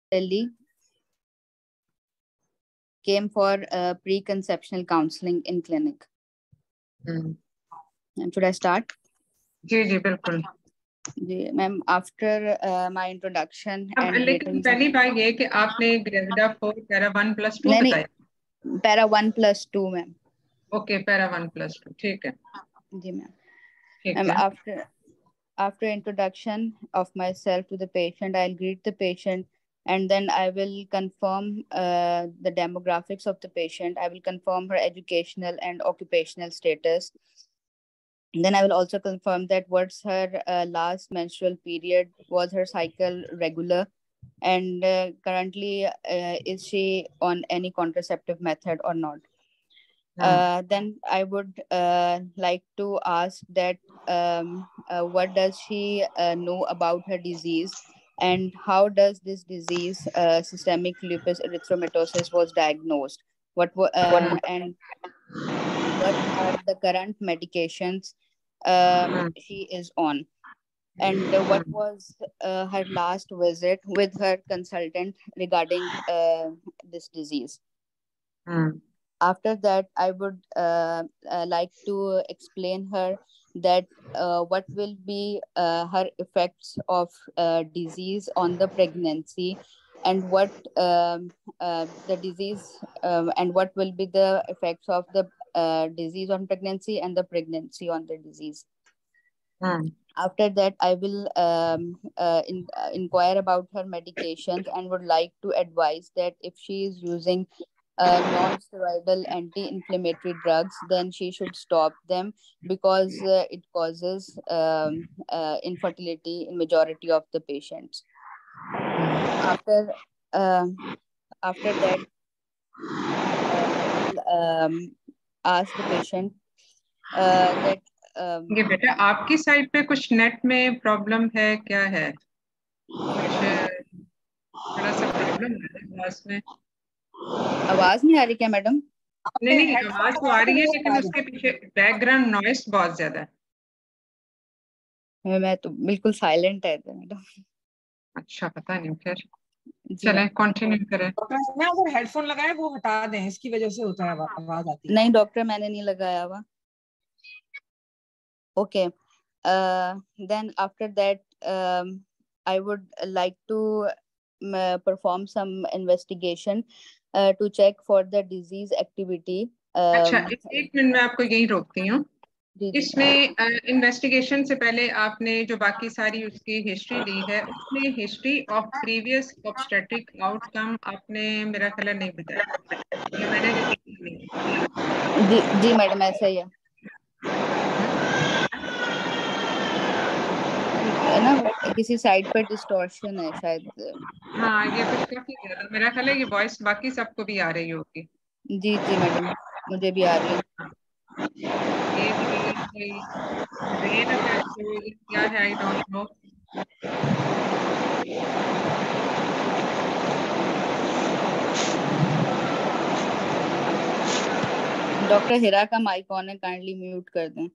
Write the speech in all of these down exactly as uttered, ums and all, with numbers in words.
Delhi, came for uh, preconceptional counseling in clinic. Hmm, And should I start? जी जी बिल्कुल। जी ma'am, after uh, my introduction अब and लेकिन getting पहली बात ये कि आपने gravida four para one plus two नहीं बताया। नहीं para one plus two ma'am. Okay, para one plus two, ठीक है जी मैम। ठीक मैम है। after after introduction of myself to the patient, I'll greet the patient and then I will confirm uh, the demographics of the patient. I will confirm her educational and occupational status. Then I will also confirm that what's her uh, last menstrual period, was her cycle regular, and uh, currently uh, is she on any contraceptive method or not. Uh, then I would uh, like to ask that um, uh, what does she uh, know about her disease, and how does this disease, uh, systemic lupus erythematosus, was diagnosed? What wa- uh, and what are the current medications um, she is on? And uh, what was uh, her last visit with her consultant regarding uh, this disease? After that, I would uh, uh, like to explain her that uh, what will be uh, her effects of uh, disease on the pregnancy, and what um, uh, the disease um, and what will be the effects of the uh, disease on pregnancy and the pregnancy on the disease. After that, I will um, uh, in, uh, inquire about her medications and would like to advise that if she is using uh, non-steroidal anti-inflammatory drugs, then she should stop them, because uh, it causes um, uh, infertility in majority of the patients. After um after that, uh, I will um, ask the patient uh, that um, ये बेटा आपकी side पे कुछ net में problem है क्या है? कुछ थोड़ा सा प्रॉब्लम है आवाज में। आवाज नहीं आ रही क्या मैडम? नहीं नहीं, आवाज तो आ रही है लेकिन उसके पीछे बैकग्राउंड नॉइस बहुत ज्यादा है। मैं तो बिल्कुल साइलेंट है मैडम। अच्छा, पता नहीं फिर। जी चलें, मैम। कंटिन्यू करें। अगर हेडफोन लगाए वो हटा दें, इसकी वजह से होता है आवाज आती है। नहीं डॉक्टर, मैंने नहीं लगाया हुआ। Okay, then after that I would like to perform some investigation uh, to check for the disease activity. अच्छा, um, एक एक मिनट में आपको यही रोकती हूँ। जी जी इसमें इन्वेस्टिगेशन से पहले आपने जो बाकी सारी उसकी हिस्ट्री ली है, उसमें history of previous obstetric outcome आपने मेरा ख्याल नहीं बताया। ये मैंने रिकॉर्ड नहीं। जी जी मैडम, ऐसा ही है है ना, किसी साइड पर डिस्टॉर्शन है शायद। हाँ, ये कुछ काफी ज्यादा मेरा ख्याल है ये वॉइस बाकी सबको भी आ रही होगी। जी जी मैडम, मुझे भी आ रही है। ये भी रेन अटैक क्या है, I don't know. Doctor Hira का माइक ऑन है, काइंडली म्यूट कर दें।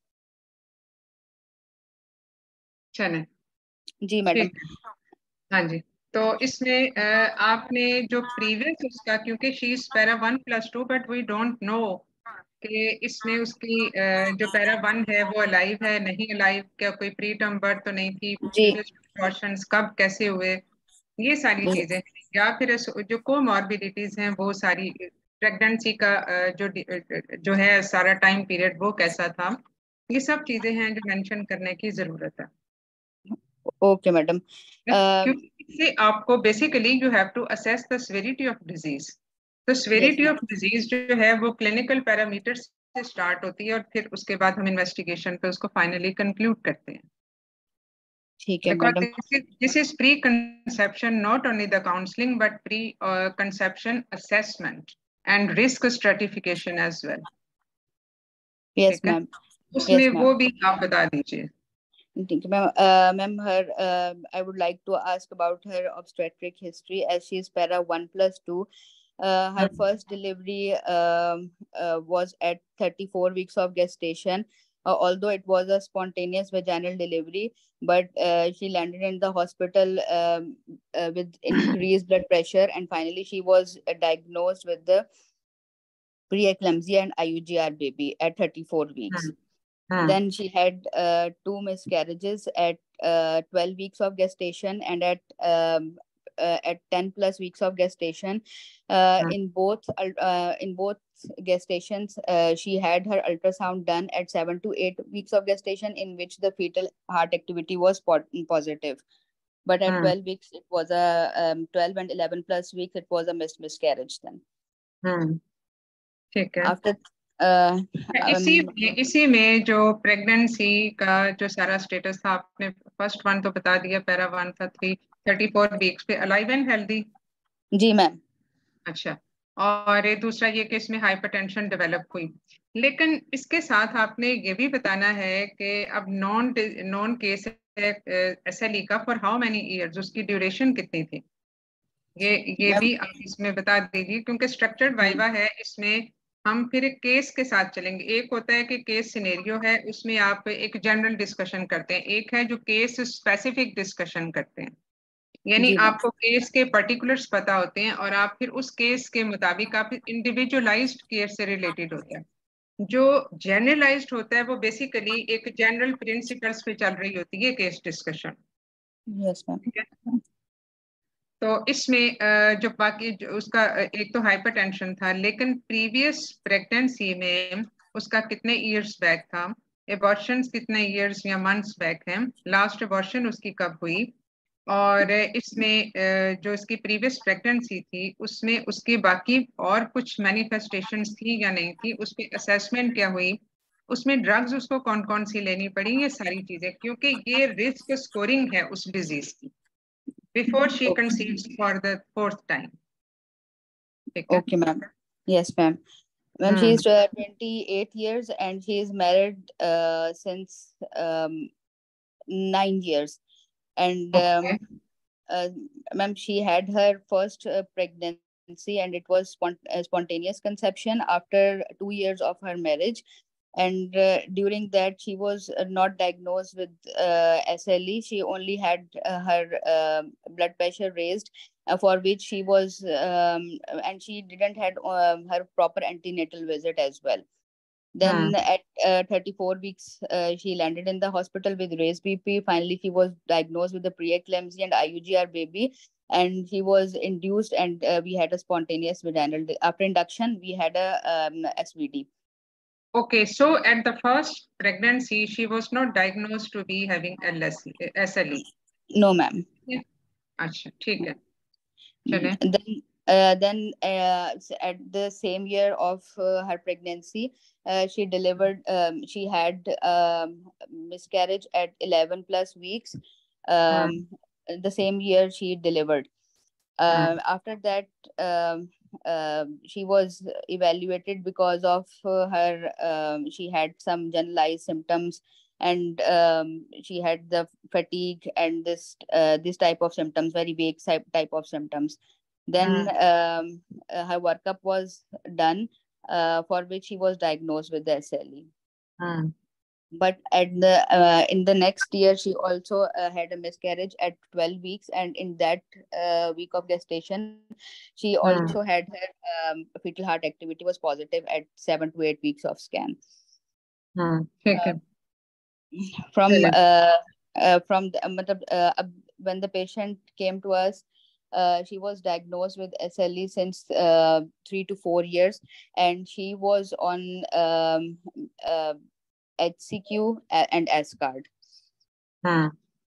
चले जी मैडम। हाँ जी, तो इसमें आपने जो प्रीवियस उसका, क्योंकि she is para one plus two but we don't know कि इसमें उसकी जो पैरा वन है वो अलाइव है नहीं अलाइव, क्या कोई प्री टर्म बर्थ तो नहीं थी, फीटस डिस्टॉर्शंस कब कैसे हुए, ये सारी चीजें, या फिर जो कोमॉर्बिडिटीज हैं वो सारी, प्रेगनेंसी का जो जो है सारा टाइम पीरियड वो कैसा था, ये सब चीजें हैं जो मेंशन करने की जरूरत है। Okay madam. क्योंकि इससे आपको basically you have to assess the severity of disease. तो सेवेरिटी ऑफ डिजीज जो है वो क्लिनिकल पैरामीटर से स्टार्ट होती है और फिर उसके बाद हम इन्वेस्टिगेशन पे उसको फाइनली कंक्लूड करते हैं। ठीक है मैडम। This is preconception, not only the counselling but preconception assessment and risk stratification as well. Yes ma'am, उसमें वो भी आप बता दीजिए। ठीक है मैम। मैम हर I would like to ask about her obstetric history as she is para one plus two. Uh, her first delivery um, uh, was at thirty-four weeks of gestation. uh, although it was a spontaneous vaginal delivery, but uh, she landed in the hospital um, uh, with increased blood pressure, and finally she was uh, diagnosed with the preeclampsia and I U G R baby at thirty-four weeks. Hmm. Then she had uh, two miscarriages at uh, twelve weeks of gestation and at um, uh, at ten plus weeks of gestation. Uh, Hmm. in both uh, in both gestations, uh, she had her ultrasound done at seven to eight weeks of gestation, in which the fetal heart activity was po- positive. But at Hmm. twelve weeks, it was a um, twelve and eleven plus weeks, it was a mis- miscarriage. Then Hmm. ठीक है. after uh, इसी um, में इसी में जो pregnancy का जो सारा स्टेटस था, आपने फर्स्ट वन तो बता दिया, पैरा वन था थ्री थर्टी फोर वीक्स पे अलाइव एंड हेल्दी. जी मैम. अच्छा. और ये दूसरा ये कि इसमें हाइपरटेंशन डेवलप हुई. लेकिन इसके साथ आपने ये भी बताना है कि अब नॉन नॉन केस एसएलई का फॉर हाउ मेनी इयर्स, उसकी ड्यूरेशन कितनी थी, ये ये मैम, भी आप इसमें बता दीजिए, क्योंकि स्ट्रक्चर्ड वाइवा है, इसमें हम फिर एक केस के साथ चलेंगे. एक होता है कि केस सिनेरियो है, उसमें आप एक जनरल डिस्कशन करते हैं. एक है जो केस स्पेसिफिक डिस्कशन करते हैं, यानी जी मैम. आपको केस के पर्टिकुलर्स पता होते हैं और आप फिर उस केस के मुताबिक आप इंडिविजुअलाइज्ड केस से रिलेटेड होता है. जो जनरलाइज्ड होता है वो बेसिकली एक जनरल प्रिंसिपल्स पे चल रही होती है केस डिस्कशन. Yes ma'am. तो इसमें जो बाकी जो उसका एक तो हाइपरटेंशन था, लेकिन प्रीवियस प्रेगनेंसी में उसका कितने इयर्स बैक था, एबॉर्शंस कितने इयर्स या मंथ्स बैक हैं, लास्ट एबॉर्शन उसकी कब हुई, और इसमें जो इसकी प्रीवियस प्रेगनेंसी थी उसमें उसकी बाकी और कुछ मैनिफेस्टेशंस थी या नहीं थी, उस पर असेसमेंट क्या हुई, उसमें ड्रग्स उसको कौन कौन सी लेनी पड़ी, ये सारी चीजें, क्योंकि ये रिस्क स्कोरिंग है उस डिजीज की before she Okay. conceives for the fourth time. Okay, ma'am. Yes, ma'am. Ma'am, Hmm. she is uh, twenty-eight years and she is married uh, since um, nine years. And um, Okay. uh, ma'am, she had her first uh, pregnancy and it was spont- uh, spontaneous conception after two years of her marriage. And uh, during that she was uh, not diagnosed with uh, S L E. She only had uh, her uh, blood pressure raised, uh, for which she was um, and she didn't had um, her proper antenatal visit as well. Then Hmm. at uh, thirty-four weeks uh, she landed in the hospital with raised B P. Finally she was diagnosed with the preeclampsia and I U G R baby, and she was induced, and uh, we had a spontaneous vaginal after induction we had a um, S V D. Okay, so at the first pregnancy, she was not diagnosed to be having L S E, S L E. No, ma'am. Yeah. अच्छा, ठीक है. चलें. Then, uh, then uh, at the same year of uh, her pregnancy, uh, she delivered. Um, she had um, miscarriage at eleven plus weeks. Um, Hmm. the same year she delivered. Uh, Hmm. after that, um, uh, she was evaluated because of uh, her. Um, she had some generalized symptoms, and um, she had the fatigue and this uh, this type of symptoms, very vague type type of symptoms. Then Hmm. um, uh, her workup was done, uh, for which she was diagnosed with the S L E. Hmm. But at the uh, in the next year she also uh, had a miscarriage at twelve weeks, and in that uh, week of gestation she also Hmm. had her um, fetal heart activity was positive at seven to eight weeks of scan. Hmm. ठीक है. From चलें. uh, uh, from the, uh, uh, when the patient came to us, uh, she was diagnosed with S L E since uh, three to four years, and she was on um, uh, H C Q and S card. Hmm.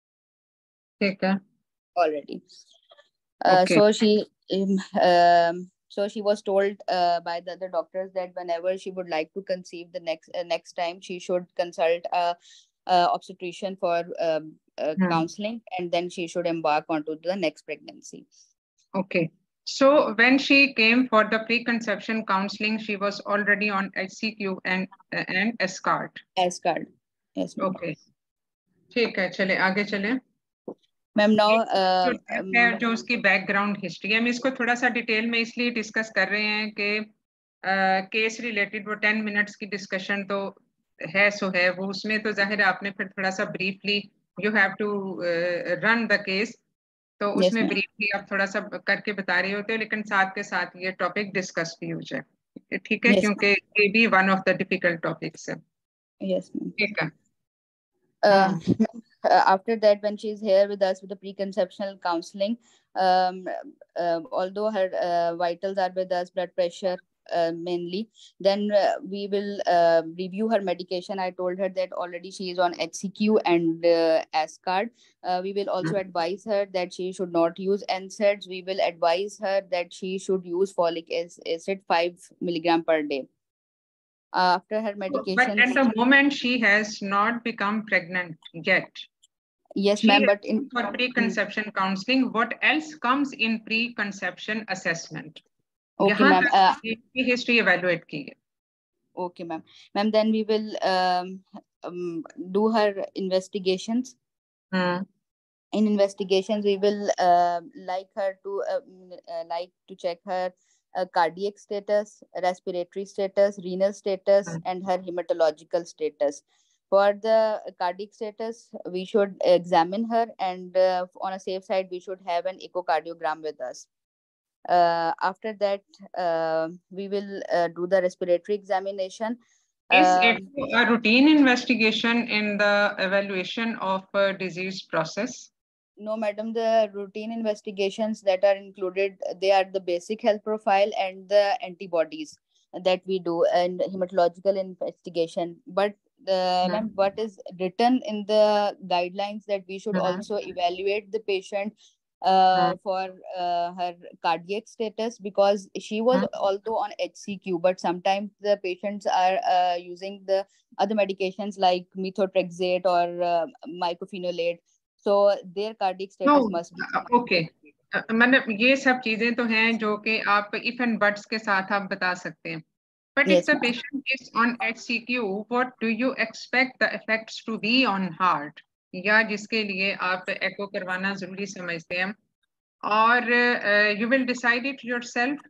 ठीक है. Already. Uh, Okay. so she um, um, so she was told uh, by the other doctors that whenever she would like to conceive the next uh, next time she should consult a, a obstetrician for um, uh, Hmm. counseling, and then she should embark onto the next pregnancy. Okay. So when she came for the preconception counseling, she was already on H C Q and and S card. S card. Yes, ma'am. Okay. ठीक है, चले आगे चले. Ma'am now है जो उसकी background history है, हम इसको थोड़ा सा डिटेल में इसलिए डिस्कस कर रहे हैं कि केस रिलेटेड वो टेन मिनट्स की डिस्कशन तो है सो है वो, उसमें तो जाहिर है आपने फिर थोड़ा सा briefly you have to run the case, तो Yes, उसमें ma'am. ब्रीफली आप थोड़ा सा करके बता रहे होते हो, लेकिन साथ के साथ ये टॉपिक डिस्कस भी हो जाए, ठीक है? Yes, क्योंकि ये भी one of the difficult topics है। yes, ma'am. ठीक है। Uh, uh, after that, when she's here with us with the preconceptional counseling, um, uh, although her uh, vitals are with us, blood pressure uh, mainly, then uh, we will uh, review her medication. I told her that already she is on H C Q and uh, Ascard. Uh, we will also advise her that she should not use N SAIDs. We will advise her that she should use folic acid five milligram per day. Uh, after her medication. But at the moment, she has not become pregnant yet. Yes, ma'am. But in for preconception mm. counseling, what else comes in preconception assessment? Okay, ma'am. Uh, history evaluate की है. Okay, ma'am. Ma'am, then we will um, um, do her investigations. Hmm. In investigations, we will uh, like her to uh, uh, like to check her uh, cardiac status, respiratory status, renal status, mm. and her hematological status. For the cardiac status, we should examine her, and uh, on a safe side, we should have an echocardiogram with us. Uh, after that, uh, we will uh, do the respiratory examination. Is um, it a routine investigation in the evaluation of a disease process? No, madam, the routine investigations that are included, they are the basic health profile and the antibodies that we do and hematological investigation. But the mm-hmm. ma'am, what is written in the guidelines that we should mm-hmm. also evaluate the patient uh, mm-hmm. for uh, her cardiac status, because she was mm-hmm. also on H C Q, but sometimes the patients are uh, using the other medications like methotrexate or uh, mycophenolate. So their cardiac status no, must be okay. मतलब ये सब चीजें तो हैं जो कि आप if and buts के साथ आप बता सकते हैं. But yes, if the patient is on H C Q, what do you expect the effects to be on heart? या जिसके लिए आप echo करवाना जरूरी समझते हैं, और uh, you will decide it yourself?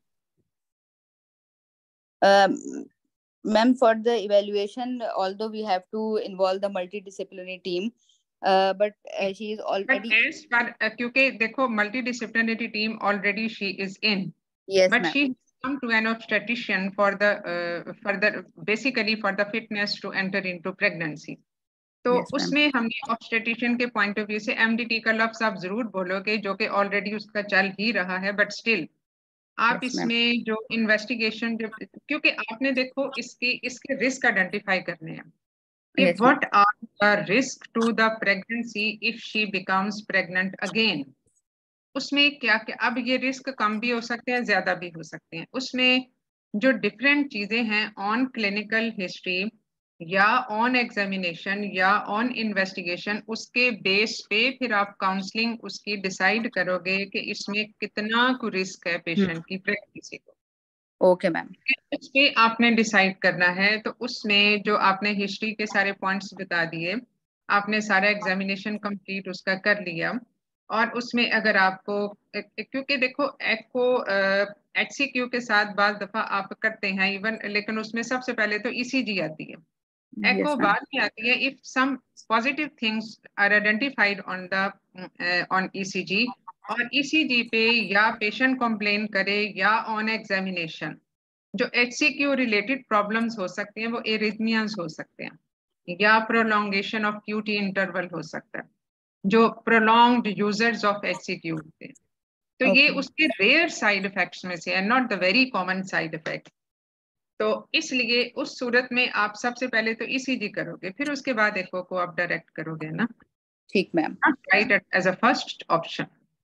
Um, Ma'am, for the evaluation, although we have to involve the multidisciplinary team, Uh, but uh, she is already. But as far uh, क्योंकि देखो multidisciplinary team already she is in. Yes, but ma'am. she come to an obstetrician for the uh, for the basically for the fitness to enter into pregnancy. तो yes, उसमें हमने obstetrician के point of view से M D T का लफ्ज आप जरूर बोलोगे जो कि already उसका चल ही रहा है, but still आप yes, इसमें जो investigation जो क्योंकि आपने देखो इसके इसके risk identify करने हैं. Yes, what are the risks to the pregnancy if she becomes pregnant again? उसमें क्या क्या अब ये रिस्क कम भी हो सकते हैं, ज्यादा भी हो सकते हैं. उसमें जो डिफरेंट चीजें हैं ऑन क्लिनिकल हिस्ट्री या ऑन एग्जामिनेशन या ऑन इन्वेस्टिगेशन, उसके बेस पे फिर आप काउंसलिंग उसकी डिसाइड करोगे कि इसमें कितना को रिस्क है पेशेंट की प्रेगनेंसी को. Okay ma'am. उस पे आपने डिसाइड करना है. तो उसमें जो आपने हिस्ट्री के सारे पॉइंट्स बता दिए, आपने सारा एग्जामिनेशन कंप्लीट उसका कर लिया, और उसमें अगर आपको क्योंकि देखो एको एचसीक्यू के साथ बार दफा आप करते हैं इवन, लेकिन उसमें सबसे पहले तो ईसीजी आती है. एको yes, बाद में आती है if some positive things are identified on the on ECG, और ईसीजी पे या पेशेंट कंप्लेन करे या ऑन एग्जामिनेशन जो एचसीक्यू रिलेटेड प्रॉब्लम्स हो सकते हैं, वो एरिथमियाज हो सकते हैं या प्रोलॉन्गेशन ऑफ क्यूटी इंटरवल हो सकता है, जो प्रोलॉन्ग्ड यूजर्स ऑफ एचसीक्यू होते हैं. तो okay. ये उसके रेयर साइड इफेक्ट्स में से है, not the very common side effect. तो इसलिए उस सूरत में आप सबसे पहले तो ईसीजी करोगे, फिर उसके बाद एको को आप डायरेक्ट करोगे ना. ठीक ma'am. Right as a first option.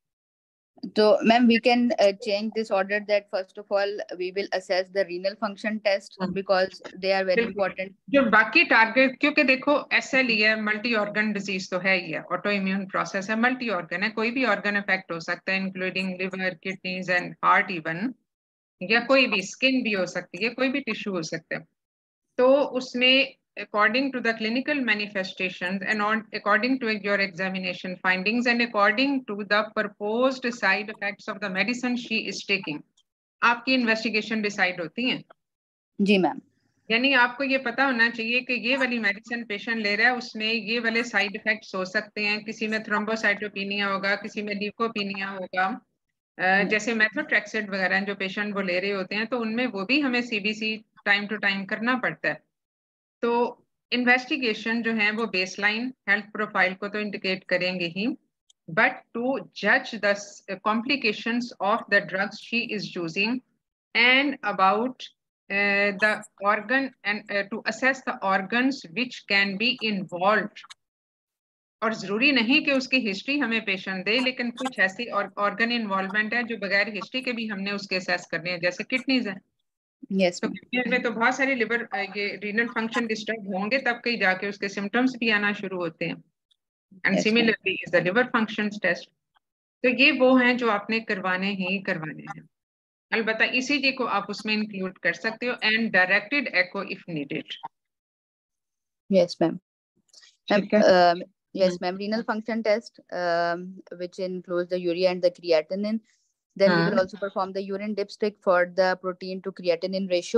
So, ma'am, we can uh, change this order that first of all we will assess the renal function test because they are very important. जो बाकी target, क्योंकि देखो SLE है, multi organ disease तो है ही है, autoimmune process है, मल्टी ऑर्गन है, कोई भी ऑर्गन इफेक्ट हो सकता है including liver, kidneys and heart even, या कोई भी स्किन भी हो सकती है, कोई भी टिश्यू हो सकता है. तो उसमें according to the clinical manifestations and on according to your examination findings and according to the proposed side effects of the medicine she is taking, आपकी investigation decide होती है. जी मैम. यानी आपको ये पता होना चाहिए कि ये वाली मेडिसिन पेशेंट ले रहा है, उसमें ये वाले साइड इफेक्ट्स हो सकते हैं, किसी में थ्रोम्बोसाइटोपिनिया होगा, किसी में ल्यूकोपिनिया होगा, जैसे मेथोट्रेक्सेट वगैरह जो पेशेंट वो ले रहे होते हैं, तो उनमें वो भी हमें सीबीसी टाइम टू टाइम करना पड़ता है। तो इन्वेस्टिगेशन जो है वो बेसलाइन हेल्थ प्रोफाइल को तो इंडिकेट करेंगे ही, बट टू जज the complications of the drugs she is using and about uh, the organ and uh, to assess the organs which can be involved. और जरूरी नहीं कि उसकी हिस्ट्री हमें पेशेंट दे, लेकिन कुछ ऐसी ऑर्गन इन्वॉल्वमेंट है जो बगैर हिस्ट्री के भी हमने उसके असेस करने हैं, जैसे किडनीज है। yes, तो किडनीज में तो बहुत सारे लिवर ये रीनल फंक्शन डिस्टर्ब होंगे, तब कहीं जाके उसके सिम्टम्स भी आना शुरू होते हैं। And similarly is the liver function test. तो ये वो हैं जो आपने करवाने ही करवाने हैं। अलबत्ता ईसीजी को आप उसमें इंक्लूड कर सकते हो, and directed echo if needed. yes ma'am. ठीक है। um, yes ma'am, renal function test um, which includes the urea and the creatinine. Then we will also perform the urine dipstick for the protein to creatinine ratio.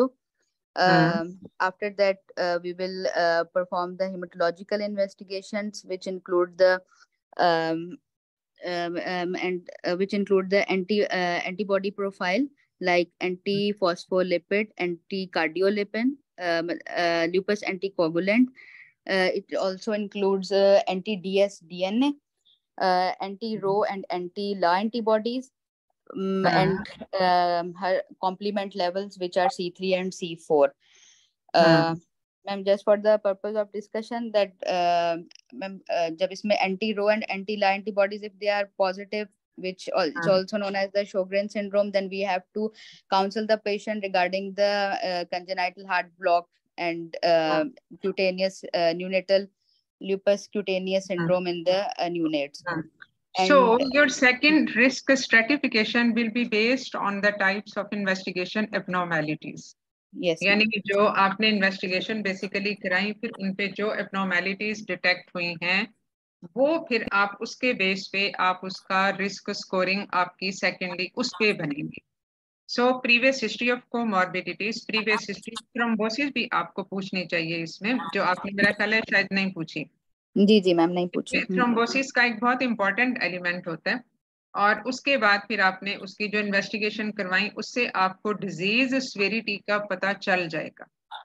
Um, after that, uh, we will uh, perform the hematological investigations, which include the um, um, um, and uh, which include the anti uh, antibody profile like anti-phospholipid, anti-cardiolipin, um, uh, lupus anticoagulant. Uh, it also includes uh, anti-D S D N A, uh, anti-Rho and anti-La antibodies, um, and um, her complement levels, which are C three and C four. Uh, Ma'am, just for the purpose of discussion, that uh, ma'am, uh, जब इसमें anti-Rho and anti-La antibodies, if they are positive, which is also known as the Sjogren syndrome, then we have to counsel the patient regarding the uh, congenital heart block and uh, cutaneous uh, neonatal lupus cutaneous syndrome in the uh, neonates. So your second risk stratification will be based on the types of investigation abnormalities. Yes, यानी कि जो आपने investigation basically कराई, फिर उन पे जो abnormalities detect हुई हैं, वो फिर आप उसके बेस पे आप उसका रिस्क स्कोरिंग आपकी सेकेंडली उस पे बनेगी। So previous history of comorbidities, previous history thrombosis भी आपको पूछनी चाहिए इसमें, जो आपने मेरा ख्याल है शायद नहीं पूछी। जी जी मैम, नहीं पूछी। थ्रोम्बोसिस का एक बहुत इंपॉर्टेंट एलिमेंट होता है, और उसके बाद फिर आपने उसकी जो इन्वेस्टिगेशन करवाई, उससे आपको डिजीज स्वेरिटी का पता चल जाएगा।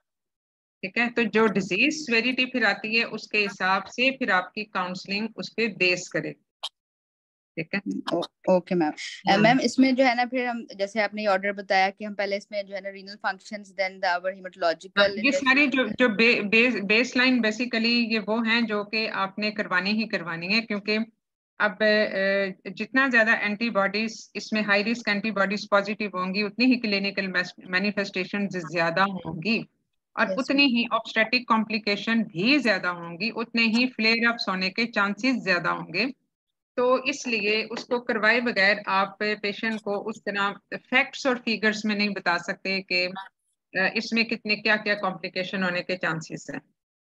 ठीक है, तो जो डिजीज स्वेरिटी फिर आती है, उसके हिसाब से फिर आपकी काउंसलिंग उस पर बेस करे। ठीक है, ओके मैम। मैम इसमें जो है ना, फिर हम जैसे आपने ऑर्डर बताया कि हम पहले इसमें जो है ना renal functions, then the our haematological, ये सारी जो जो बे, बे, बेसलाइन बेसिकली ये वो हैं जो कि आपने करवानी ही करवानी है, क्योंकि अब जितना ज्यादा एंटीबॉडीज इसमें हाई रिस्क एंटीबॉडीज पॉजिटिव होंगी, उतनी ही क्लिनिकल मैनिफेस्टेशन ज्यादा होंगी, और yes, उतनी ही ऑब्स्टेटिक कॉम्प्लिकेशन भी ज्यादा होंगी, उतने ही फ्लेयर अप्स होने के चांसेस ज्यादा होंगे। तो इसलिए उसको करवाए बगैर आप पेशेंट को उस तरह फैक्ट्स और फिगर्स में नहीं बता सकते कि इसमें कितने क्या क्या कॉम्प्लिकेशन होने के चांसेस हैं।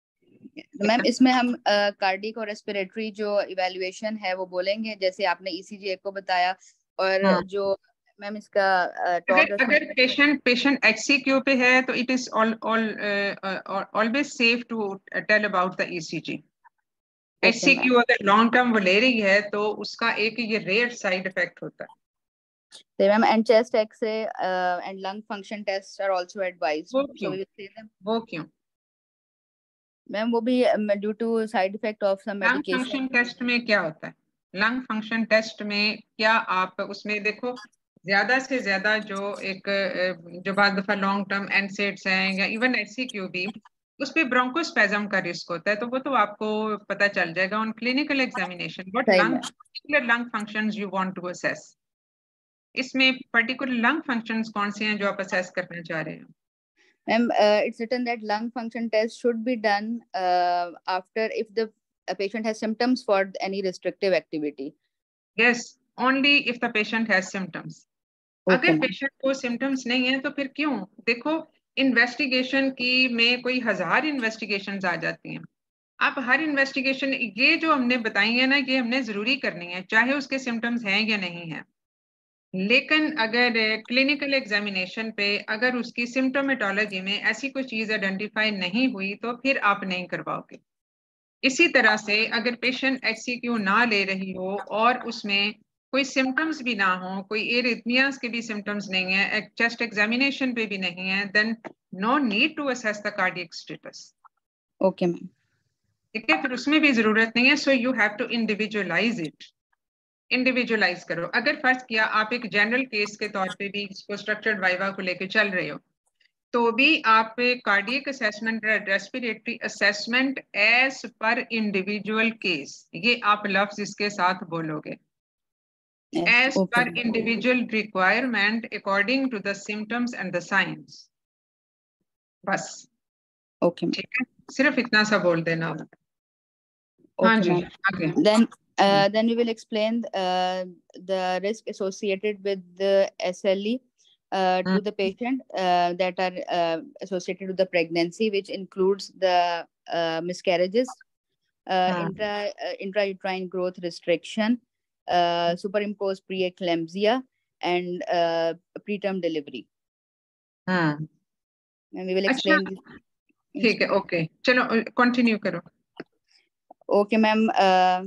मैम इसमें हम कार्डिक और रेस्पिरेटरी जो इवैल्यूएशन है वो बोलेंगे, जैसे आपने ईसीजी को बताया, और हाँ. जो मैम इसका अगर अगर पेशेंट पेशेंट एचसीक्यू पे है तो it is all all always safe to tell about the ECG. HCQ अगर लॉन्ग टर्म वो ले रही है तो उसका एक ये रेयर साइड इफेक्ट होता है। Ma'am and chest x-ray and lung function test are also advised, वो क्यों वो क्यों मैम? वो भी due to side effect of some medication. Lung function test में क्या होता है? लंग फंक्शन टेस्ट में क्या आप उसमें देखो, ज्यादा से ज्यादा जो एक जो बाद दफा लॉन्ग टर्म एनसेड्स हैं या इवन एचसीक्यू भी, उस पे ब्रोंकोस्पेज्म का रिस्क होता है, तो वो तो आपको पता चल जाएगा on clinical examination. But lung particular lung functions you want to assess, इसमें पर्टिकुलर लंग फंक्शंस कौन से हैं जो आप असेस करना चाह रहे हैं? Ma'am, uh, it's written that lung function test should be done uh, after if the a patient has symptoms for any restrictive activity. Yes, only if the patient has symptoms. Okay, अगर patient को symptoms नहीं है तो फिर क्यों? देखो, investigation की में कोई हजार इन्वेस्टिगेशंस आ जाती हैं। आप हर इन्वेस्टिगेशन ये जो हमने बताई है ना, ये हमने जरूरी करनी है, चाहे उसके सिम्टम्स हैं या नहीं है। लेकिन अगर क्लिनिकल एग्जामिनेशन पे अगर उसकी सिम्टोमेटोलॉजी में ऐसी कोई चीज आइडेंटिफाई नहीं हुई तो फिर आप नहीं करवाओगे। इसी तरह से अगर पेशेंट एचसीक्यू ना ले रही हो और उसमें कोई सिम्टम्स भी ना हो, कोई एरिथमियास के भी सिम्टम्स नहीं है, चेस्ट एग्जामिनेशन पे भी नहीं है, then no need to assess the cardiac status. Okay ma'am. ठीक है, फिर उसमें भी जरूरत नहीं है। So you have to individualise it, individualise करो। अगर फर्ज किया आप एक जनरल केस के तौर पे भी इसको स्ट्रक्चर्ड वाइवा को लेके चल रहे हो, तो भी आप cardiac assessment, respiratory assessment as per individual case, ये आप लफ्ज इसके साथ बोलोगे, as per individual requirement according to the symptoms and the science, बस। ओके, ठीक है, सिर्फ इतना सा बोल देना। हाँ जी, आगे। Then, uh, then we will explain uh, the risk associated with the S L E uh, to the patient uh, that are uh, associated with the pregnancy, which includes the uh, miscarriages, uh, intra uh, intrauterine growth restriction, uh, superimposed preeclampsia, and uh, preterm delivery. हाँ, And we will explain. ठीक है, okay, चलो continue करो। Okay, ma'am. Uh,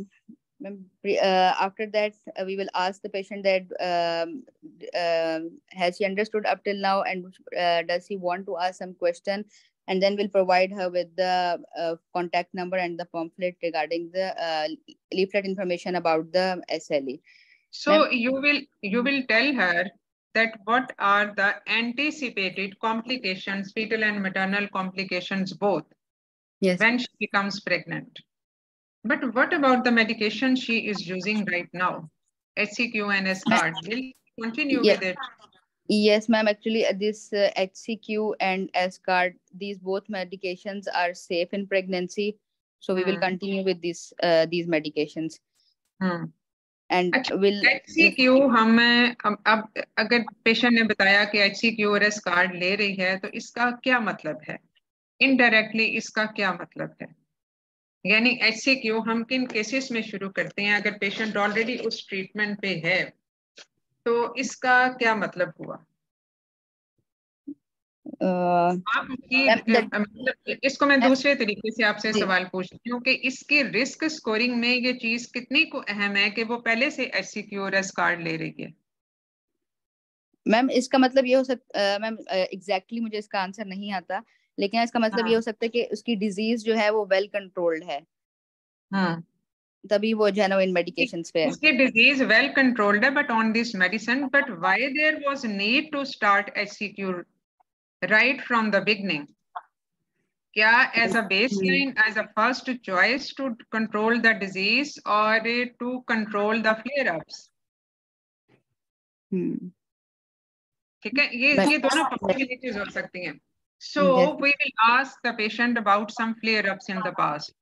uh, after that, uh, we will ask the patient that um, uh, has she understood up till now, and uh, does he want to ask some question, and then we'll provide her with the uh, contact number and the pamphlet regarding the uh, leaflet information about the S L E. So you will you will tell her that what are the anticipated complications, fetal and maternal complications both, yes, when she becomes pregnant. But what about the medication she is using right now? H C Q and S card, will continue yeah. with it? Yes, ma'am. Actually, uh, this uh, H C Q and S card, these both medications are safe in pregnancy. So we hmm. will continue with these uh, these medications. Hmm. And अच्छा, will H C Q हम अब अगर patient ने बताया कि H C Q और S card ले रही है तो इसका क्या मतलब है? इनडायरेक्टली इसका क्या मतलब है? यानी H C Q हम किन केसेस में शुरू करते हैं अगर पेशेंट ऑलरेडी उस ट्रीटमेंट पे है, तो इसका क्या मतलब हुआ? uh, आप मतलब इसको मैं दूसरे तरीके से आपसे सवाल पूछती हूँ कि इसकी रिस्क स्कोरिंग में ये चीज कितनी को अहम है कि वो पहले से H C Q और S कार्ड ले रही है? मैम इसका मतलब ये हो सकता, मैम एग्जैक्टली मुझे इसका आंसर नहीं आता, लेकिन इसका मतलब हाँ. ये हो सकता है कि उसकी डिजीज जो है वो वेल कंट्रोल्ड है, हाँ. तभी वो जो है ना इन मेडिकेशंस पे है। उसकी डिजीज वेल कंट्रोल्ड है but on this medicine, but why there was need to start H C Q right from the beginning? क्या as a baseline, as a first choice to control the disease or to control the flare-ups? Hmm. ठीक है, ये ये दोनों possibilities हो सकती हैं। So we will ask the patient about some flare-ups in the past.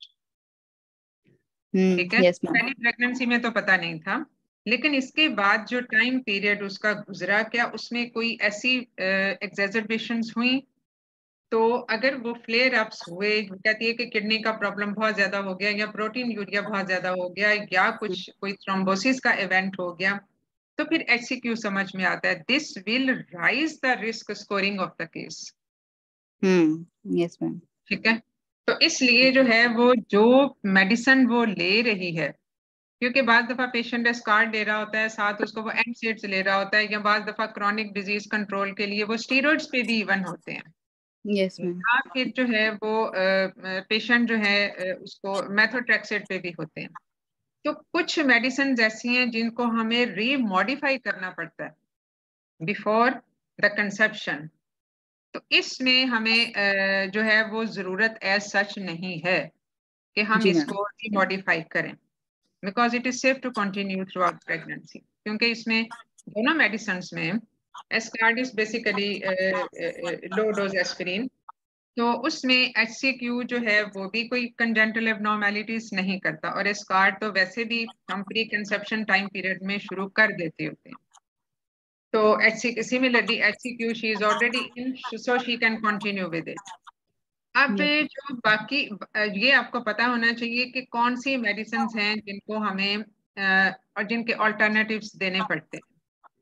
ठीक है, पहली प्रेगनेंसी में तो पता नहीं था, लेकिन इसके बाद जो टाइम पीरियड उसका गुजरा, क्या उसमें कोई ऐसी एग्जैजर्बेशंस हुई? तो अगर वो फ्लेयर अप्स हुए, कहती है कि किडनी का प्रॉब्लम बहुत ज्यादा हो गया या प्रोटीन यूरिया बहुत ज्यादा हो गया या कुछ कोई थ्रोम्बोसिस का इवेंट हो गया, तो फिर H C Q समझ में आता है। This will raise the risk scoring of the case. Hmm, yes ma'am. ठीक है, तो इसलिए जो है वो जो मेडिसिन वो ले रही है, क्योंकि बाद दफा पेशेंट एस कार्ड ले रहा होता है, साथ उसको वो एनसेड्स ले रहा होता है, या बाद दफा क्रॉनिक डिजीज कंट्रोल के लिए वो स्टीरॉइड्स पे भी इवन होते हैं। Yes ma'am. फिर जो है वो पेशेंट जो है उसको मेथोट्रेक्सेट पे भी होते हैं। तो कुछ मेडिसिन ऐसी हैं जिनको हमें रीमॉडिफाई करना पड़ता है बिफोर द कंसेप्शन, तो इसमें हमें जो है वो जरूरत एज सच नहीं है कि हम इसको रीमॉडिफाई करें, because it is safe to continue throughout pregnancy, क्योंकि इसमें दोनों मेडिसिन में Ascard is basically low dose aspirin, तो उसमें H C Q जो है वो भी कोई कंजेंटल एबनॉर्मेलिटीज नहीं करता, और एस्कार्ड तो वैसे भी हम प्री कंसेप्शन टाइम पीरियड में शुरू कर देते होते हैं। तो H C similarly H C Q she is already in, so she can continue with it. अब जो बाकी ये आपको पता होना चाहिए कि कौन सी मेडिसिन हैं जिनको हमें और जिनके ऑल्टरनेटिव्स देने पड़ते हैं।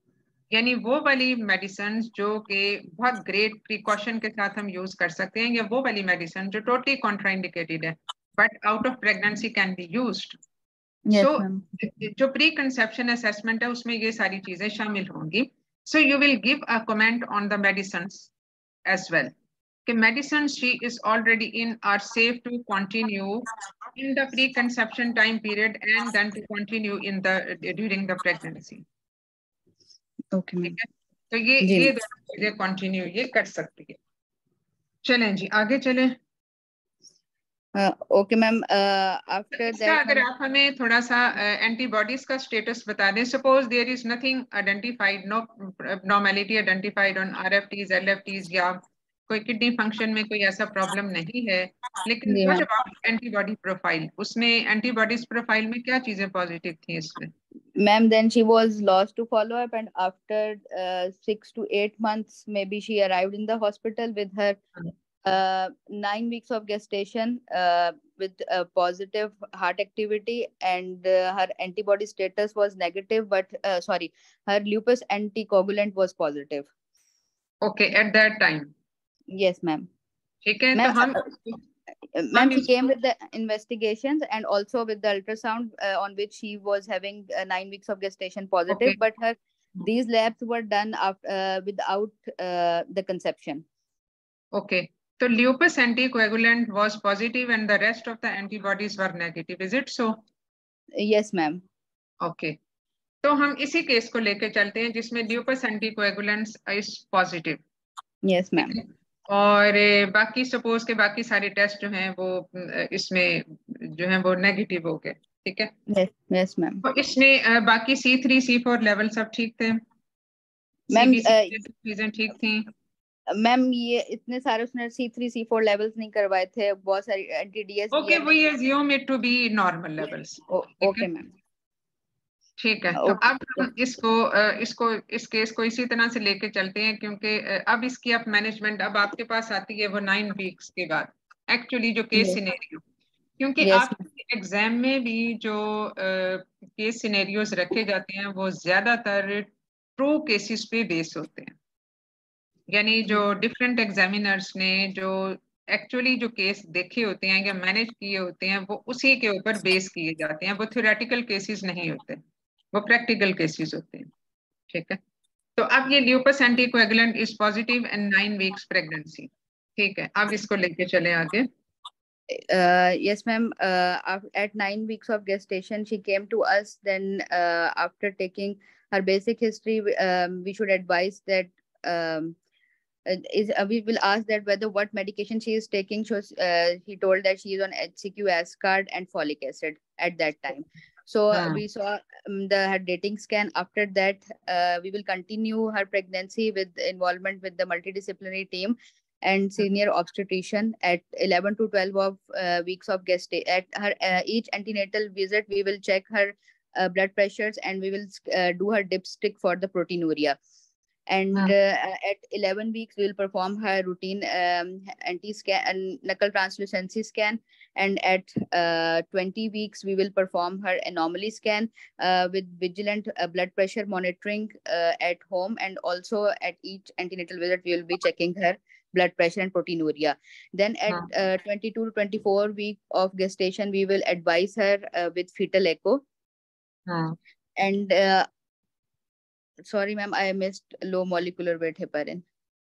यानी वो वाली मेडिसिन जो कि बहुत ग्रेट प्रिकॉशन के साथ हम यूज कर सकते हैं, या वो वाली मेडिसिन जो टोटली कॉन्ट्राइंडिकेटेड है but out of pregnancy can be used. Yes, so ma'am. जो प्री कंसेप्शन असेसमेंट है उसमें ये सारी चीजें शामिल होंगी। So you will give a comment on the medicine as well कि medicine she is already in are safe to continue in the pre-conception time period and then to continue in the during the pregnancy. Okay, ma'am. ठीक है, तो ये जी ये ma'am. दोनों चीजें continue ये कर सकती है। चलें जी आगे चलें। Uh, okay, ma'am. Uh, after इसका that, अगर हम आप हमें थोड़ा सा एंटीबॉडीज का स्टेटस बता दें। Suppose there is nothing identified, no abnormality identified on RFTs LFTs, या कोई किडनी फंक्शन में कोई ऐसा प्रॉब्लम नहीं है, लेकिन जी what ma'am. About antibody profile, उसमें एंटीबॉडीज प्रोफाइल में क्या चीजें पॉजिटिव थी इसमें? Ma'am, then she was lost to follow up, and after uh, six to eight months, maybe she arrived in the hospital with her uh, nine weeks of gestation, uh, with a positive heart activity, and uh, her antibody status was negative, but uh, sorry, her lupus anticoagulant was positive. Okay, at that time. Yes, ma'am. ठीक है, तो Ma'am, हम uh, ma'am, she came with the investigations and also with the ultrasound, uh, on which she was having uh, nine weeks of gestation positive, Okay. but her these labs were done after, uh, without uh, the conception. Okay, so lupus anticoagulant was positive and the rest of the antibodies were negative, is it so? Yes, ma'am. Okay, तो हम इसी case को लेके चलते हैं जिसमें lupus anticoagulant is positive. Yes, ma'am. और बाकी सपोज के बाकी सारे टेस्ट जो हैं वो इसमें जो हैं वो नेगेटिव हो गए, ठीक है? Yes, yes, ma'am. तो इसमें बाकी C three C four level सब ठीक थे, मैम चीजें ठीक थी? मैम ये इतने सारे उसने C three C four levels नहीं करवाए थे, बहुत सारी एंटीडीएस। Okay, we assume it to be normal levels. Okay ma'am, ठीक है, तो अब हम इसको इसको इस केस को इसी तरह से लेके चलते हैं, क्योंकि अब इसकी अब मैनेजमेंट अब आपके पास आती है वो नाइन वीक्स के बाद, एक्चुअली जो केस सिनेरियो, क्योंकि yes, आपके एग्जाम में भी जो केस सिनेरियोज रखे जाते हैं वो ज्यादातर ट्रू केसेस पे बेस होते हैं, यानी जो डिफरेंट एग्जामिनर्स ने जो एक्चुअली जो केस देखे होते हैं या मैनेज किए होते हैं वो उसी के ऊपर बेस किए जाते हैं, वो थ्योरेटिकल केसेस नहीं होते, वो प्रैक्टिकल केसेस होते हैं। ठीक है, तो अब ये lupus anticoagulant is positive and nine weeks pregnancy. ठीक है, अब इसको लेके चले आगे। Uh, yes, ma'am. Uh, at nine weeks of gestation, she came to us. Then, uh, after taking her basic history, um, we should advise that um, is uh, we will ask that whether what medication she is taking. So, uh, he told that she is on H C Q, Ascard, and folic acid at that time. So uh, we saw um, the her dating scan. After that, uh, we will continue her pregnancy with involvement with the multidisciplinary team and senior obstetrician. At eleven to twelve of uh, weeks of gestation, at her uh, each antenatal visit, we will check her uh, blood pressures, and we will uh, do her dipstick for the proteinuria. And uh, at eleven weeks, we will perform her routine um, anti-scan and knuckle translucency scan. And at uh, twenty weeks, we will perform her anomaly scan uh, with vigilant uh, blood pressure monitoring uh, at home. And also at each antenatal visit, we will be checking her blood pressure and proteinuria. Then at uh, twenty-two to twenty-four week of gestation, we will advise her uh, with fetal echo. Hmm. And uh, sorry, ma'am, I missed low molecular weight heparin.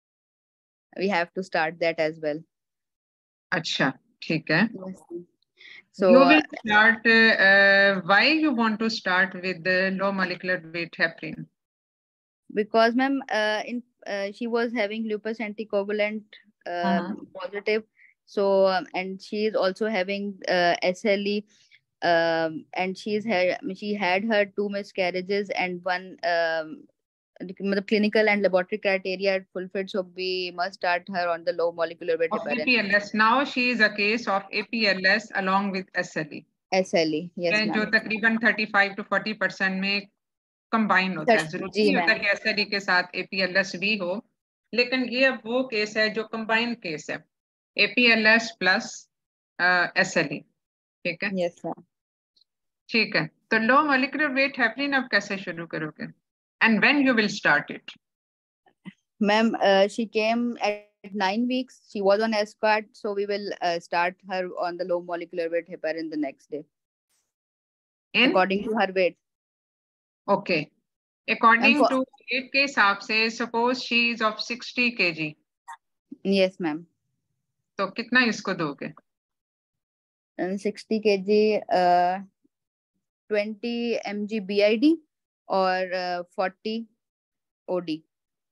We have to start that as well. अच्छा, ठीक है. Yes. So you will start. Uh, why you want to start with the low molecular weight heparin? Because, ma'am, uh, in uh, she was having lupus anticoagulant uh, uh-huh. positive. So um, and she is also having uh, S L E. Um, and she's had she had her two miscarriages and one um, clinical and laboratory criteria fulfilled, so we must start her on the low molecular weight heparin. A P L S. Now she is a case of A P L S along with S L E. S L E, yes, ma'am. जो तकरीबन thirty-five to forty percent में combine होता है, जरूरी नहीं होता कि S L E के साथ A P L S भी हो, लेकिन ये अब वो केस है जो combined केस है, A P L S plus uh, S L E. ठीक है? Yes, ma'am. ठीक है, तो लो मोलिकुलर वेट हेपरिन अब कैसे शुरू करोगे? And when you will start it? Ma'am, uh, she came at nine weeks. She was on escort, so we will uh, start her on the low molecular weight heparin the next day. In? According to her weight. Okay. According to weight के हिसाब से, suppose she is of sixty kilograms. Yes, ma'am. तो कितना इसको दोगे? And sixty kilograms, uh, twenty milligrams B I D और uh, forty O D.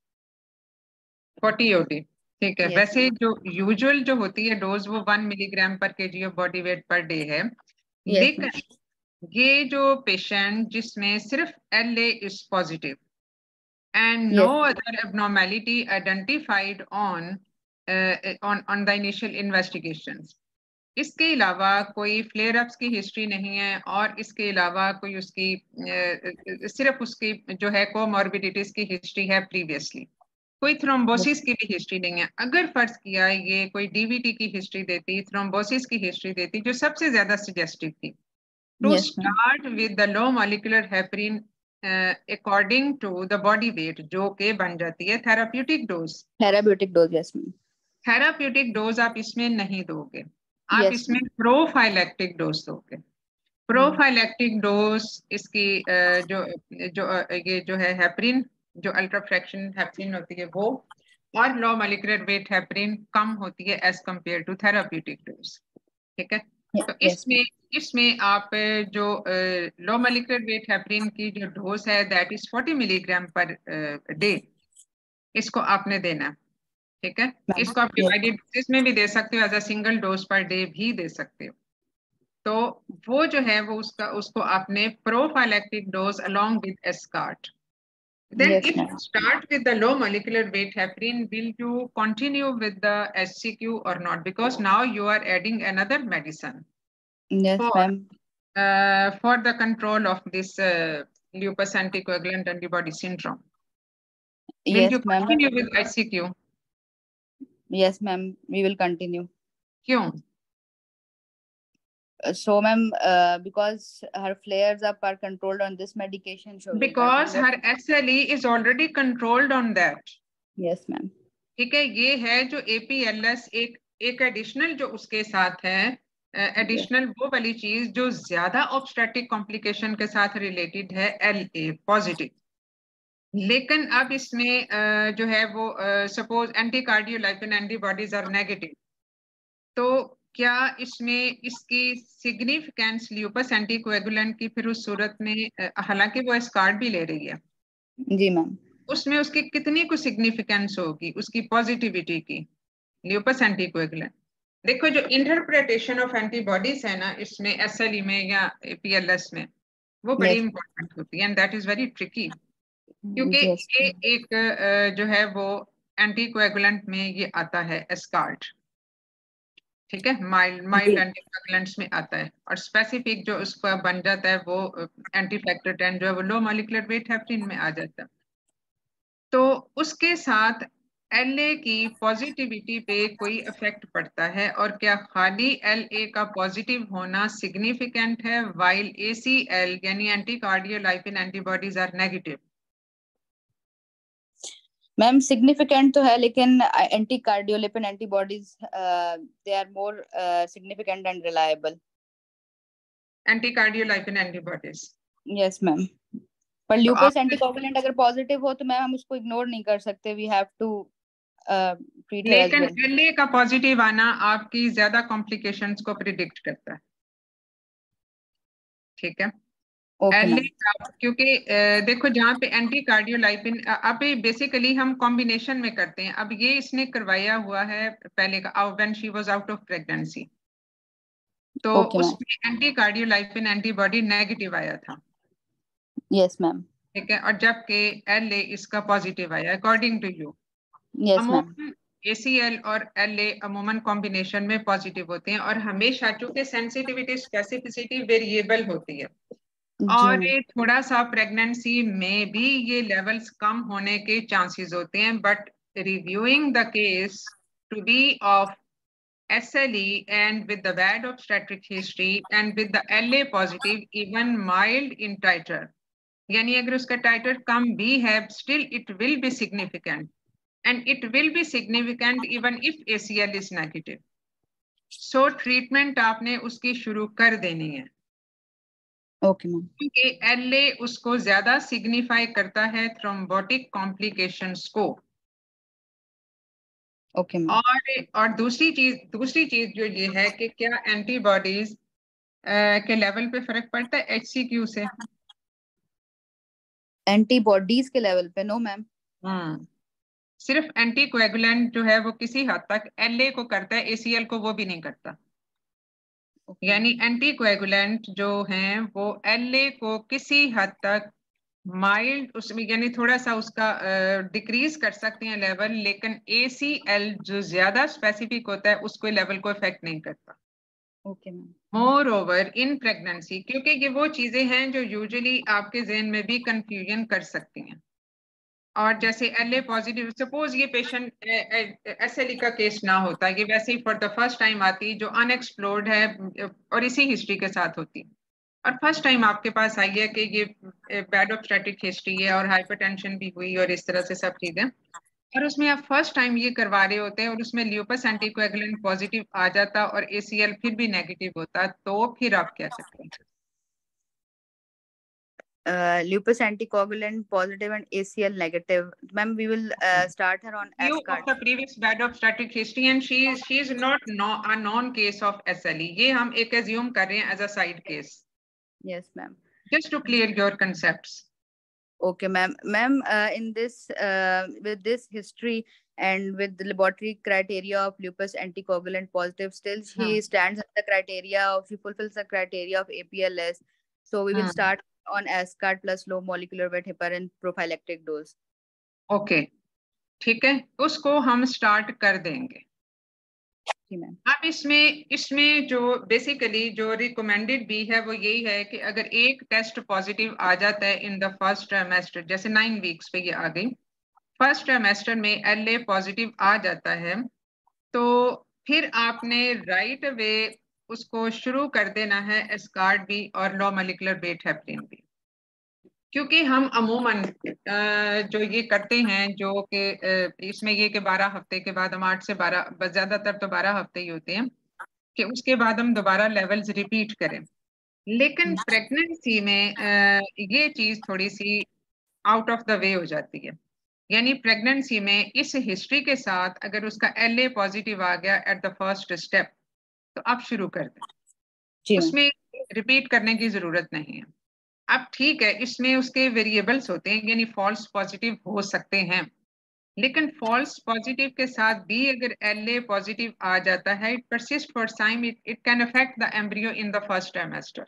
forty O D. ठीक है. Yes, वैसे जो यूजुअल जो होती है डोज वो one milligram per KG of body weight per day है. Yes, लेकिन ये जो पेशेंट जिसमें सिर्फ L A is positive and no yes. other abnormality identified on uh, on on the initial investigations. इसके अलावा कोई फ्लेयर अप्स की हिस्ट्री नहीं है और इसके अलावा कोई उसकी uh, सिर्फ उसकी जो है कोमॉर्बिडिटीज की हिस्ट्री है प्रीवियसली. कोई थ्रोम्बोसिस की भी हिस्ट्री नहीं है. अगर फर्ज किया ये कोई डीवीटी की हिस्ट्री देती, थ्रोम्बोसिस की हिस्ट्री देती, जो सबसे ज्यादा सजेस्टिव थी, to start with the low molecular heparin according to the body weight, जो के बन जाती है therapeutic dose. Therapeutic dose, yes ma'am. Therapeutic dose आप इसमें नहीं दोगे, आप yes, इसमें प्रोफाइलैक्टिक डोज दोगे. प्रोफाइलैक्टिक डोज इसकी uh, जो जो uh, ये जो है हेपरिन, जो अल्ट्रा फ्रैक्शन हेपरिन होती है वो, और लो मॉलिक्यूलर वेट हेपरिन कम होती है as compared to therapeutic dose. ठीक है. तो इसमें इसमें आप जो लो मॉलिक्यूलर वेट हेपरिन की जो डोज है that is forty milligram per day, इसको आपने देना. ठीक है. इसको आप डिवाइडेड डोजेस में भी दे सकते हो, as a single dose per day भी दे सकते हो. तो वो जो है वो उसका उसको आपने prophylactic dose along with escort. Then yes, if you start with the low molecular weight heparin, will you continue with the S C Q or not? Because now you are adding another medicine. Yes, ma'am. Uh, for the control of this uh, lupus anticoagulant antibody syndrome. Will yes, you continue with S C Q? Yes, ma'am. We will continue. क्यों? So, ma'am, uh, because her flares up are controlled on this medication. So because her S L E is already controlled on that. Yes, ma'am. ठीक है. ये है जो A P L S एक एक additional जो उसके साथ है, एडिशनल uh, वो वाली चीज जो ज्यादा ऑब्स्ट्रेटिक कॉम्प्लिकेशन के साथ रिलेटेड है, L A पॉजिटिव. लेकिन अब इसमें uh, जो है वो suppose anti cardiolipin antibodies are negative, तो क्या इसमें इसकी सिग्निफिकेंस ल्यूपस एंटीकोएगुलेंट की फिर उस सूरत में, हालांकि वो एस्कॉर्ट भी ले रही है जी मैम, उसमें उसकी कितनी कुछ सिग्निफिकेंस होगी उसकी पॉजिटिविटी की ल्यूपस एंटीकोएगुलेंट? देखो जो इंटरप्रिटेशन ऑफ एंटीबॉडीज है ना इसमें एसएलई में या पीएलएस में, वो बड़ी इंपॉर्टेंट yes. होती है, and that is very tricky, क्योंकि yes. ये एक जो है वो एंटीकोएगुलेंट में ये आता है एस्कॉर्ट. ठीक है. माइल्ड माइल्ड एंटीकोएगुलेंट्स में आता है, और स्पेसिफिक जो उसका बन जाता है वो एंटी फैक्टर टेन जो है वो लो मॉलिक्यूलर वेट हेपरिन में आ जाता है. तो उसके साथ एलए की पॉजिटिविटी पे कोई इफेक्ट पड़ता है, और क्या खाली एलए का पॉजिटिव होना सिग्निफिकेंट है व्हाइल एसीएल यानी anti cardiolipin antibodies are negative? Ma'am significant तो है, लेकिन anti cardiolipin antibodies they are more significant and reliable. Anti cardiolipin antibodies, yes ma'am. पर ल्यूपस एंटीकोगुलेंट अगर पॉजिटिव हो तो मैम हम उसको इग्नोर नहीं कर सकते, वी हैव टू ट्रीट. लेकिन एलए का पॉजिटिव आना आपकी ज्यादा कॉम्प्लिकेशंस को प्रिडिक्ट करता है. ठीक है. एलए का, क्योंकि देखो जहाँ पे एंटी कार्डियोलाइपिन, अब बेसिकली हम कॉम्बिनेशन में करते हैं. अब ये इसने करवाया हुआ है पहले का when she was out of pregnancy, तो okay, उसमें एंटी कार्डियोलाइपिन एंटीबॉडी नेगेटिव आया था. Yes ma'am. ठीक है. और जबकि एलए इसका पॉजिटिव आया according to you. Yes ma'am. ACL और एलए अमूमन कॉम्बिनेशन में पॉजिटिव होते हैं, और हमेशा चूंकि सेंसिटिविटी स्पेसिफिसिटी वेरिएबल होती है, और ये थोड़ा सा प्रेगनेंसी में भी ये लेवल्स कम होने के चांसेस होते हैं. But reviewing the case to be of S L E and with the bad obstetric history and with the L A positive, even mild in titer, यानी अगर उसका टाइटर कम भी है, still it will be significant, and it will be significant even if A C L is negative. So treatment आपने उसकी शुरू कर देनी है। Okay ma'am. क्योंकि एल ए उसको ज्यादा सिग्निफाई करता है थ्रोम्बोटिक कॉम्प्लिकेशंस को। Okay ma'am. और और दूसरी चीज दूसरी चीज जो ये है कि क्या एंटीबॉडीज के लेवल पे फर्क पड़ता है एच सी क्यू से? एंटीबॉडीज के लेवल पे नो मैम। हम्म सिर्फ एंटीकोएगुलेंट जो है वो किसी हद तक एल ए को करता है, ए सी एल को वो भी नहीं करता। okay. यानी एंटीकोएगुलेंट जो हैं वो एल ए को किसी हद तक माइल्ड उसमें यानी थोड़ा सा उसका डिक्रीज कर सकते हैं लेवल, लेकिन ए सी एल जो ज्यादा स्पेसिफिक होता है उसको लेवल को इफेक्ट नहीं करता। Okay ma'am. Moreover in pregnancy, क्योंकि ये वो चीजें हैं जो यूजुअली आपके जहन में भी कंफ्यूजन कर सकती हैं। और जैसे एल ए पॉजिटिव, सपोज ये पेशेंट एस एल ई का केस ना होता, ये वैसे ही फॉर द फर्स्ट टाइम आती जो अनएक्सप्लोर्ड है और इसी हिस्ट्री के साथ होती, और फर्स्ट टाइम आपके पास आई है कि ये बैड ऑब्स्टेट्रिक हिस्ट्री है और हाइपरटेंशन भी हुई और इस तरह से सब चीजें, और उसमें आप फर्स्ट टाइम ये करवा रहे होते हैं और उसमें ल्यूपस एंटीकोएगुलेंट पॉजिटिव आ जाता और ए सी एल फिर भी नेगेटिव होता, तो फिर आप क्या सकते हैं? Uh, lupus anticoagulant positive and A C L negative. Ma'am, we will uh, start her on You S-card. of the previous bad obstetric history and she is she is not no, a non case of S L E. ये हम एक assume कर रहे हैं as a side case. Yes, ma'am. Just to clear your concepts. Okay, ma'am. Ma'am, uh, in this uh, with this history and with the laboratory criteria of lupus anticoagulant positive, still she Hmm. stands in the criteria of, she fulfills the criteria of A P L S. So we will Hmm. start on S-card plus low molecular weight heparin prophylactic dose. Okay, ठीक है, उसको हम start कर देंगे। जी ma'am. अब इसमें इसमें जो बेसिकली जो रिकमेंडेड भी है वो यही है कि अगर एक टेस्ट पॉजिटिव आ जाता है इन द फर्स्ट ट्राइमेस्टर, जैसे नाइन वीक्स पे ये आ गई, फर्स्ट ट्राइमेस्टर में एल ए पॉजिटिव आ जाता है, तो फिर आपने राइट वे उसको शुरू कर देना है एस्कार्ड भी और लो मोलिकुलर वेट हेपरिन भी। क्योंकि हम अमूमन जो ये करते हैं जो कि इसमें ये कि बारह हफ्ते के बाद हम आठ से बारह, ज्यादातर तो बारह हफ्ते ही होते हैं, कि उसके बाद हम दोबारा लेवल्स रिपीट करें। लेकिन प्रेगनेंसी में ये चीज थोड़ी सी आउट ऑफ द वे हो जाती है। यानी प्रेगनेंसी में इस हिस्ट्री के साथ अगर उसका एल ए पॉजिटिव आ गया एट द फर्स्ट स्टेप, तो आप शुरू कर दें, उसमें रिपीट करने की जरूरत नहीं है। अब ठीक है, इसमें उसके वेरिएबल्स होते हैं, यानी फॉल्स पॉजिटिव हो सकते हैं, लेकिन फॉल्स पॉजिटिव के साथ भी अगर एल ए पॉजिटिव आ जाता है, it persist for time, it it can affect the embryo in the first trimester.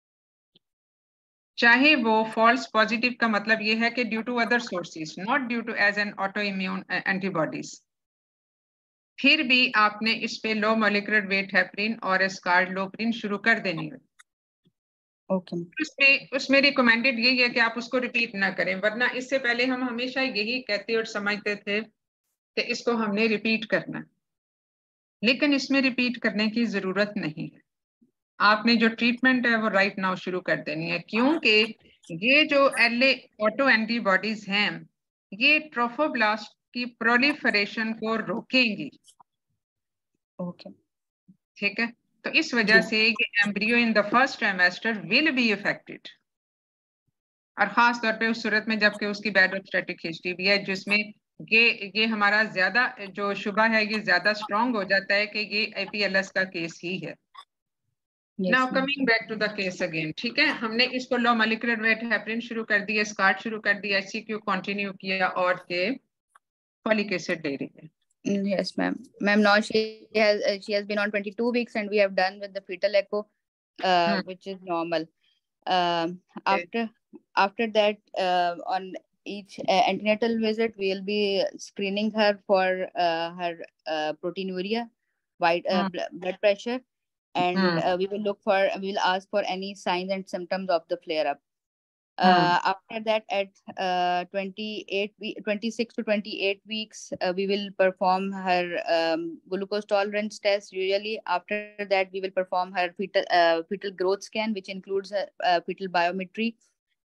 चाहे वो फॉल्स पॉजिटिव का मतलब ये है कि due to other sources, not due to as an auto immune antibodies, फिर भी आपने इस पे लो मोलिकुलर वेट हेपरिन और एस्कार्ड लोपरिन शुरू कर देनी है। ओके। उसमें उसमें रिकमेंडेड यही है कि आप उसको रिपीट ना करें, वरना इससे पहले हम हमेशा यही कहते और समझते थे कि इसको हमने रिपीट करना है, लेकिन इसमें रिपीट करने की जरूरत नहीं है। आपने जो ट्रीटमेंट है वो राइट नाउ शुरू कर देनी है, क्योंकि ये जो एल ए ऑटो एंटीबॉडीज हैं ये ट्रोफोब्लास्ट की प्रोलिफरेशन को रोकेंगी। ओके, ठीक है, तो इस वजह से ये embryo in the first trimester will be affected, और खास तौर पे उस सूरत में जबकि उसकी बैड ऑब्स्टेट्रिक हिस्ट्री भी है, जिसमें ये ये हमारा ज्यादा जो शुबा है ये ज्यादा स्ट्रॉन्ग हो जाता है कि ये ए पी एल एस का केस ही है। Now coming back to the case again, ठीक है, हमने इसको लो मोलिकुलर वेट हेपरिन शुरू कर दिया, स्कार्ट शुरू कर दिया, एच सी क्यू कंटिन्यू किया और के फॉलिक एसिड दे रही है। Yes, ma'am. Ma'am, now she has uh, she has been on twenty-two weeks, and we have done with the fetal echo, uh, hmm. which is normal. Um, okay. After after that, uh, on each uh, antenatal visit, we will be screening her for uh, her uh, proteinuria, white uh, hmm. blood pressure, and hmm. uh, we will look for we will ask for any signs and symptoms of the flare up. Hmm. Uh, after that, at uh, twenty-eight, twenty-six to twenty-eight weeks, uh, we will perform her um, glucose tolerance test. Usually, after that, we will perform her fetal uh, fetal growth scan, which includes a, a fetal biometry.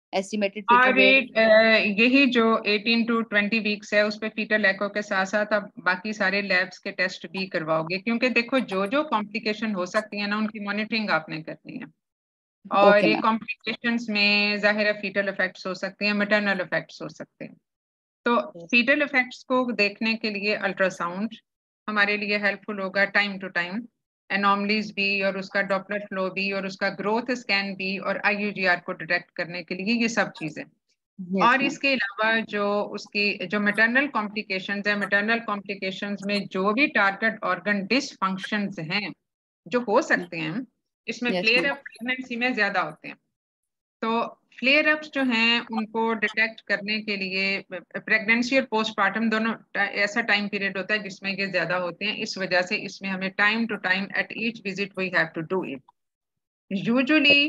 Estimated fetal और weight. यही जो eighteen to twenty weeks है उस पे fetal एको के साथ साथ अब बाकी सारे लैब्स के टेस्ट भी करवाओगे, क्योंकि देखो जो जो कॉम्प्लिकेशन हो सकती है ना उनकी मॉनिटरिंग आपने करनी है। और ओके ये मैम। कॉम्प्लिकेशंस में जाहिर है फीटल इफेक्ट्स हो सकते हैं, मैटरनल इफेक्ट्स हो सकते हैं। तो फीटल इफेक्ट्स को देखने के लिए अल्ट्रासाउंड हमारे लिए हेल्पफुल होगा टाइम टू टाइम, एनॉमलीज भी और उसका डॉपलर फ्लो भी और उसका ग्रोथ स्कैन भी और आईयूजीआर को डिटेक्ट करने के लिए, ये सब चीजें। yes, और इसके अलावा जो उसकी जो मैटरनल कॉम्प्लिकेशंस है, मैटरनल कॉम्प्लिकेशंस में जो भी टारगेट ऑर्गन डिसफंक्शंस हैं जो हो सकते हैं, इसमें yes, फ्लेयर अप प्रेगनेंसी में ज्यादा होते हैं। तो फ्लेयर अप्स जो हैं उनको डिटेक्ट करने के लिए प्रेगनेंसी और पोस्टपार्टम दोनों ऐसा टाइम पीरियड होता है जिसमें ये ज्यादा होते हैं। इस वजह से इसमें हमें time to time at each visit we have to do it, usually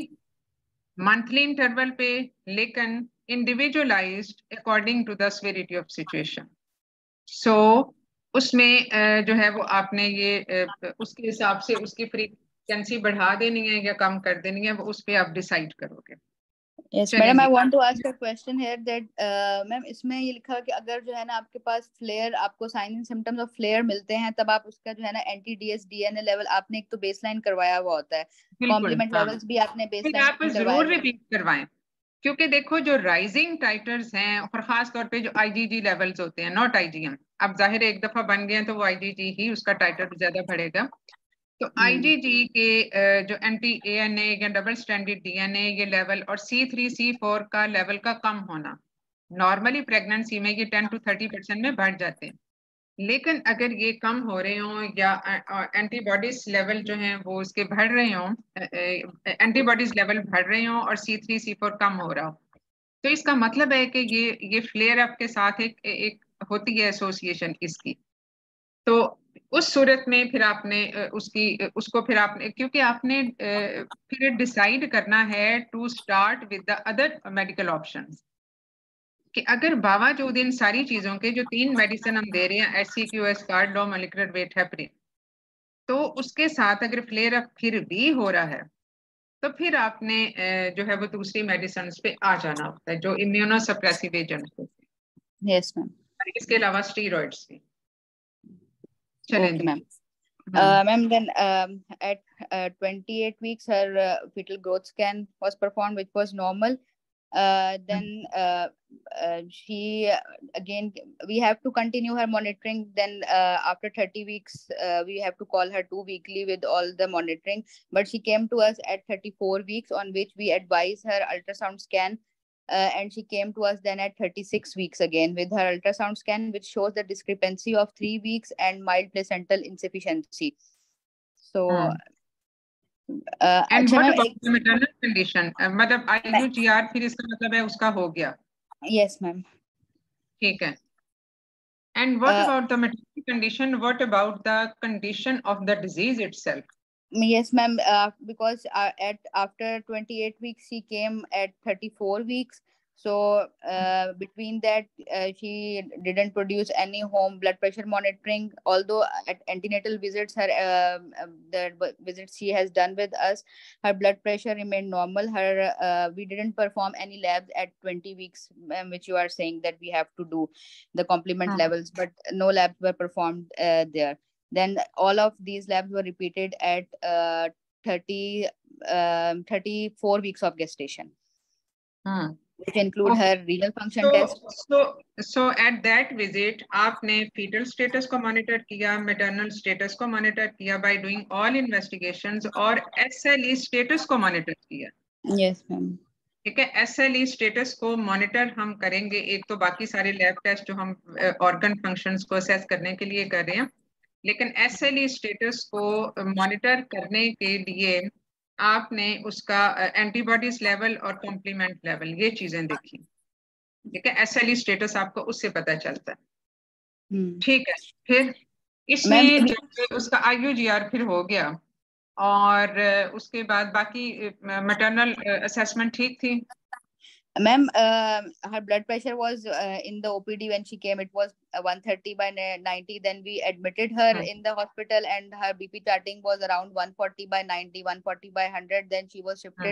monthly interval पे, लेकिन individualised according to the severity of situation. So उसमें जो है वो आपने ये उसके हिसाब से उसकी फ्रीक्वेंसी बढ़ा देनी है या कम कर देनी है, वो उस पर आप डिसाइड करोगे। Yes, madam, I want to ask a question here that ma'am इसमें ये लिखा है कि अगर जो है ना आपके पास फ्लेयर, आपको sign and symptoms of flare मिलते हैं, तब आप उसका जो है ना एंटी डीएस डीएनए लेवल आपने एक तो बेसलाइन करवाया हुआ होता है, कॉम्प्लीमेंट हाँ। लेवल्स भी आपने फिर बेसलाइन आप जरूर रिपीट करवाएं, क्योंकि देखो जो राइजिंग टाइटर्स हैं और खास तौर पे जो आईजीजी लेवल्स होते हैं, नॉट आईजीएम, अब जाहिर एक दफा बन गए हैं तो वो आईजीजी ही उसका टाइटर ज्यादा बढ़ेगा। तो आईजीजी के जो एंटी एएनए या डबल स्ट्रैंडेड डीएनए ये लेवल और सी थ्री सी फोर का लेवल का कम होना, नॉर्मली प्रेगनेंसी में ये टेन टू थर्टी परसेंट में बढ़ जाते हैं, लेकिन अगर ये कम हो रहे हों या एंटीबॉडीज लेवल जो हैं वो उसके बढ़ रहे हों, एंटीबॉडीज लेवल बढ़ रहे हों और सी थ्री सी फोर कम हो रहा हो, तो इसका मतलब है कि ये ये फ्लेयर अप के साथ एक एक होती है एसोसिएशन इसकी। तो उस सूरत में फिर आपने उसकी उसको फिर आपने क्योंकि आपने फिर डिसाइड करना है to start with the other medical options, कि अगर बावजूद इन सारी चीजों के जो तीन मेडिसिन हम दे रहे हैं, एच सी क्यू एस, कार्डो, मॉलिक्यूलर वेट, हेपरिन, तो उसके साथ अगर फ्लेयर अप फिर भी हो रहा है तो फिर आपने जो है वो दूसरी मेडिसिन पे आ जाना होता है जो इम्यूनो सप्रेसिव एजेंट्स होते हैं। Yes ma'am. इसके अलावा स्टीरॉइड्स भी। Okay, ma'am. Uh, ma'am, then um, at uh, twenty-eight weeks, her uh, fetal growth scan was performed, which was normal. Uh, then uh, uh, she uh, again, we have to continue her monitoring. Then uh, after thirty weeks, uh, we have to call her two weekly with all the monitoring. But she came to us at thirty-four weeks, on which we advise her ultrasound scan. Uh, and she came to us then at thirty-six weeks again with her ultrasound scan, which shows the discrepancy of three weeks and mild placental insufficiency. So, uh, and what about the maternal condition? Uh, मतलब I U G R फिर इसका मतलब है उसका हो गया? Yes, ma'am. ठीक है. And what uh, about the maternal condition? What about the condition of the disease itself? Yes, ma'am. Uh, because uh, at after twenty-eight weeks, she came at thirty-four weeks. So uh, between that, uh, she didn't produce any home blood pressure monitoring. Although at antenatal visits, her uh, the visits she has done with us, her blood pressure remained normal. Her uh, we didn't perform any labs at twenty weeks, um, which you are saying that we have to do the complement hmm. levels, but no labs were performed uh, there. Then all of these labs were repeated at uh, thirty, um, thirty-four weeks of gestation, hmm. which include okay. her renal function so, test. So, so at that visit, आपने fetal status को monitor किया, maternal status को monitor किया by doing all investigations, और S L E status को monitor किया. Yes, ma'am. ठीक है, S L E स्टेटस को मॉनिटर हम करेंगे, एक तो बाकी सारे लैब टेस्ट जो हम ऑर्गन फंक्शंस को असेस करने के लिए कर रहे हैं, लेकिन S L E स्टेटस को मॉनिटर करने के लिए आपने उसका एंटीबॉडीज लेवल और कॉम्प्लीमेंट लेवल, ये चीजें देखी, ठीक है। S L E स्टेटस आपको उससे पता चलता है, ठीक है। फिर इसमें जब उसका I U G R फिर हो गया और उसके बाद बाकी मैटरनल असेसमेंट ठीक थी? Ma'am, uh, her blood pressure was uh, in the O P D when she came. It was one thirty by ninety. Then we admitted her hmm. in the hospital, and her B P charting was around one forty by ninety, one forty by one hundred. Then she was shifted hmm.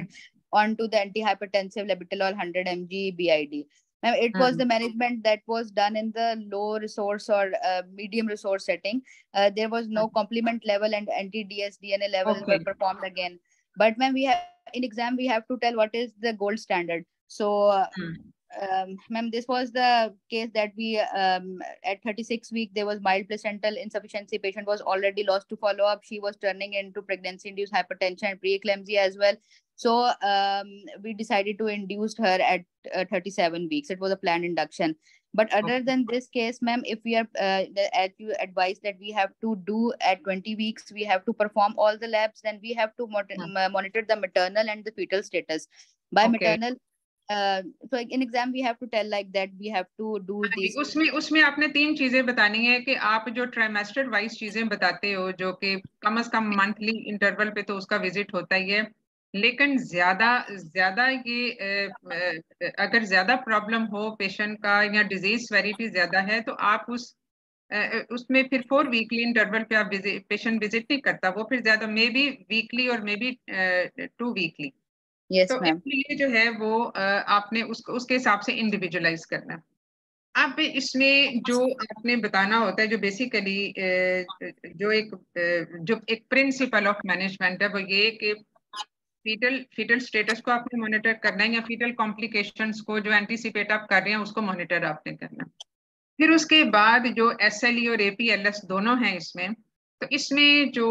onto the antihypertensive labetalol one hundred milligrams B I D. Ma'am, it was Hmm. the management that was done in the low resource or uh, medium resource setting. Uh, there was no complement level and anti-D S D N A levels Okay. were performed again. But ma'am, we have in exam we have to tell what is the gold standard. So. Uh, Hmm. um, ma'am, this was the case that we um, at thirty-six week there was mild placental insufficiency. Patient was already lost to follow up. She was turning into pregnancy induced hypertension and preeclampsia as well. So um, we decided to induce her at uh, thirty-seven weeks. It was a planned induction. But other Okay. than this case, ma'am, if we are uh, the, as you advise that we have to do at twenty weeks, we have to perform all the labs. Then we have to mot- Hmm. monitor the maternal and the fetal status. By Okay. maternal, uh, so in exam we have to tell like that we have to do हाँ जी, these. उसमें उसमें आपने तीन चीजें बतानी है कि आप जो ट्राइमेस्टर वाइज चीजें बताते हो जो कि कम से कम मंथली इंटरवल पे तो उसका विजिट होता ही है, लेकिन ज्यादा ज्यादा ये अ, अगर ज्यादा प्रॉब्लम हो पेशेंट का या डिजीज सेवेरिटी ज्यादा है तो आप उस अ, उसमें फिर फोर वीकली इंटरवल पे आप पेशेंट विजिट नहीं करता, वो फिर ज्यादा मे बी वीकली और maybe two weekly. Yes, तो ma'am. इसलिए जो है वो अ, आपने उसको उसके हिसाब से इंडिविजुअलाइज करना है। अब इसमें जो आपने बताना होता है जो बेसिकली जो एक जो एक प्रिंसिपल ऑफ मैनेजमेंट है वो ये कि फीटल फीटल स्टेटस को आपने मॉनिटर करना है या फीटल कॉम्प्लिकेशंस को जो एंटीसिपेट आप कर रहे हैं उसको मॉनिटर आपने करना है। फिर उसके बाद जो एसएलई और एपीएलएस दोनों हैं इसमें, तो इसमें जो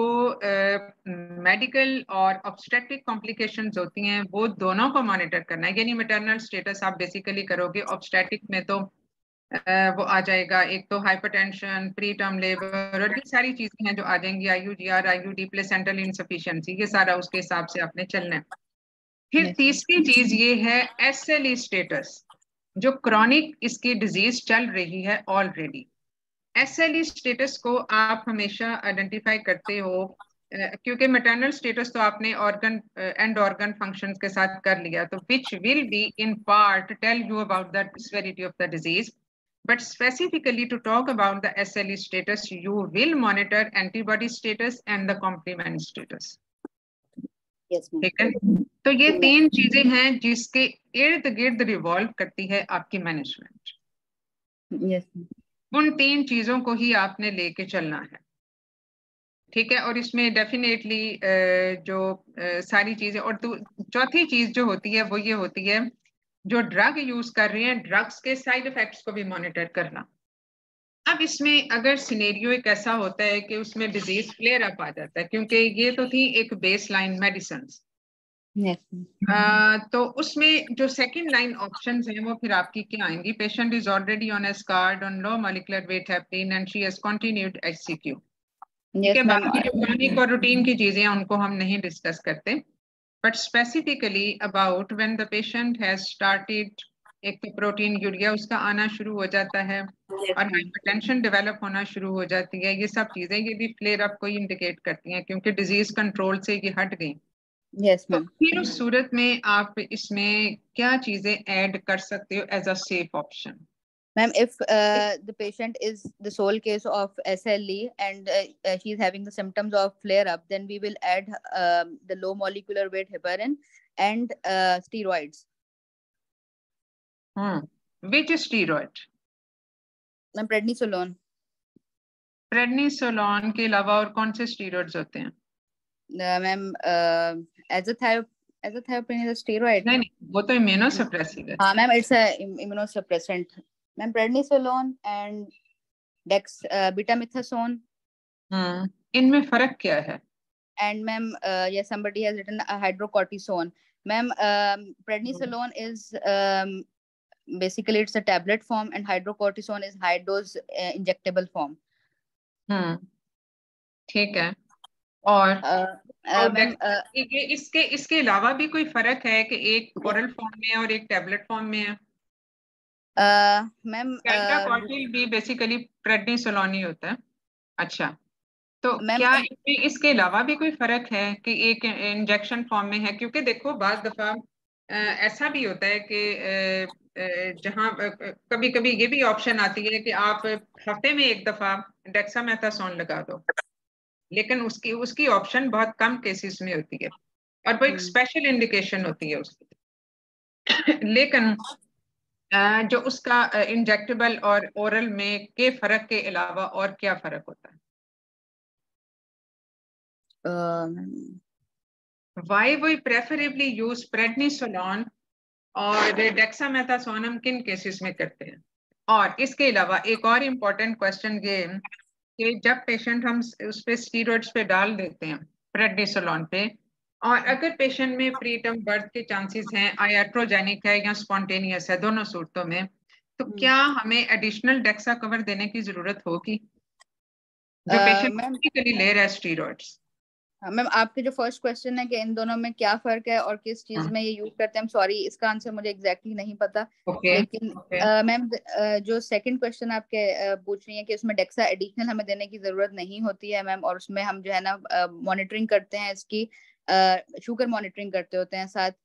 मेडिकल uh, और ऑब्स्टेट्रिक कॉम्प्लिकेशंस होती हैं वो दोनों को मॉनिटर करना है। यानी मैटरनल स्टेटस आप बेसिकली करोगे, ऑब्स्टेट्रिक में तो uh, वो आ जाएगा एक तो हाइपरटेंशन, प्री टर्म लेबर और ये सारी चीजें हैं जो आ जाएंगी, आईयूजीआर, आईयूडी, प्लेसेंटल इनसफिशिएंसी, ये सारा उसके हिसाब से आपने चलना है। फिर Yes. तीसरी चीज ये है एसएलई स्टेटस, जो क्रॉनिक इसकी डिजीज चल रही है ऑलरेडी। एसएलई स्टेटस को आप हमेशा आइडेंटिफाई करते हो क्योंकि मैटरनल स्टेटस तो आपने ऑर्गन एंड ऑर्गन फंक्शंस के साथ कर लिया, तो which will be in part tell you about the severity of the disease, but specifically to talk about the SLE status you will monitor antibody status and the complement status. Yes, ma'am. ठीक है, तो ये तीन चीजें हैं जिसके इर्द गिर्द रिवॉल्व करती है आपकी मैनेजमेंट। Yes, ma'am. उन तीन चीजों को ही आपने लेके चलना है, ठीक है। और इसमें डेफिनेटली जो सारी चीजें, और चौथी चीज जो होती है वो ये होती है जो ड्रग यूज कर रहे हैं ड्रग्स के साइड इफेक्ट्स को भी मॉनिटर करना। अब इसमें अगर सिनेरियो एक ऐसा होता है कि उसमें डिजीज फ्लेयर अप आ जाता है, क्योंकि ये तो थी एक baseline medicine, Yes. Uh, तो उसमें जो सेकंड लाइन ऑप्शंस हैं वो फिर आपकी क्या आएंगी? Patient is already on S card on low molecular weight heparin and she has continued HCQ. ठीक है, बाकी जो क्रॉनिक और रूटीन की चीजें हैं उनको हम नहीं डिस्कस करते, but specifically about when the patient has started, एक तो प्रोटीन यूरिया उसका आना शुरू हो जाता है और हाइपरटेंशन डेवलप होना शुरू हो जाती है, ये सब चीजें ये भी फ्लेयर अप को इंडिकेट करती हैं क्योंकि डिजीज कंट्रोल से ये हट गई। Yes, तो ma'am. फिर उस सूरत में आप इसमें क्या चीजें ऐड कर सकते हो as a safe option? Ma'am, if uh, the patient is the sole case of S L E and uh, uh, she is having the symptoms of flare up, then we will add um, the low molecular weight heparin and uh, steroids. Hmm. Which steroid? Ma'am, prednisolone. Prednisolone के अलावा और कौन से steroids होते हैं? Uh, ma'am, uh, azathioprine, azathioprine is a steroid. नहीं नहीं, वो तो इम्यूनोसप्रेसिव है। हाँ ma'am, it's a immunosuppressant. Ma'am, prednisolone and dex uh, betamethasone. हम्म, इनमें फर्क क्या है? And ma'am, uh, yes, somebody has written a hydrocortisone. Ma'am, um, prednisolone is um, basically it's a tablet form and hydrocortisone is high dose uh, injectable form. हम्म, ठीक है। और uh, uh, ma'am, uh, ये इसके इसके अलावा भी कोई फर्क है कि एक ओरल फॉर्म में और एक टैबलेट फॉर्म में है? uh, ma'am, कैल्टाकॉर्टिल भी बेसिकली प्रेडनिसोलोन ही होता है। अच्छा, तो क्या इसमें इसके अलावा भी कोई फर्क है कि एक इंजेक्शन फॉर्म में है? क्योंकि देखो बात दफा ऐसा भी होता है कि जहां कभी कभी ये भी ऑप्शन आती है कि आप हफ्ते में एक दफा डेक्सामेथासोन लगा दो, लेकिन उसकी उसकी ऑप्शन बहुत कम केसेस में होती है। और वो एक स्पेशल इंडिकेशन होती है उसकी। लेकिन जो उसका इंजेक्टेबल और ओरल में के फर्क के अलावा और क्या फर्क होता है? Why we preferably use prednisolone और डेक्सामेथासोन हम किन केसेस में करते हैं? और इसके अलावा एक और इम्पोर्टेंट क्वेश्चन ये कि जब पेशेंट हम उस पे स्टीरॉइड्स पे डाल देते हैं प्रेडनिसोलोन पे, और अगर पेशेंट में प्रीटर्म बर्थ के चांसेस हैं, आयाट्रोजेनिक है या स्पॉन्टेनियस है, दोनों सूरतों में, तो क्या हमें एडिशनल डेक्सा कवर देने की जरूरत होगी जो पेशेंट टिपिकली ले रहा है स्टीरॉइड्स? मैम आपके जो फर्स्ट क्वेश्चन है कि इन दोनों में क्या फर्क है और किस चीज में ये यूज करते हैं, सॉरी इसका आंसर मुझे एग्जैक्टली नहीं पता। okay, लेकिन मैम okay. uh, जो सेकंड क्वेश्चन आपके uh, पूछ रही है कि उसमें डेक्सा एडिशनल हमें देने की जरूरत नहीं होती है मैम, और उसमें हम जो है ना मॉनिटरिंग uh, करते हैं इसकी, शुगर uh, मॉनिटरिंग करते होते हैं साथ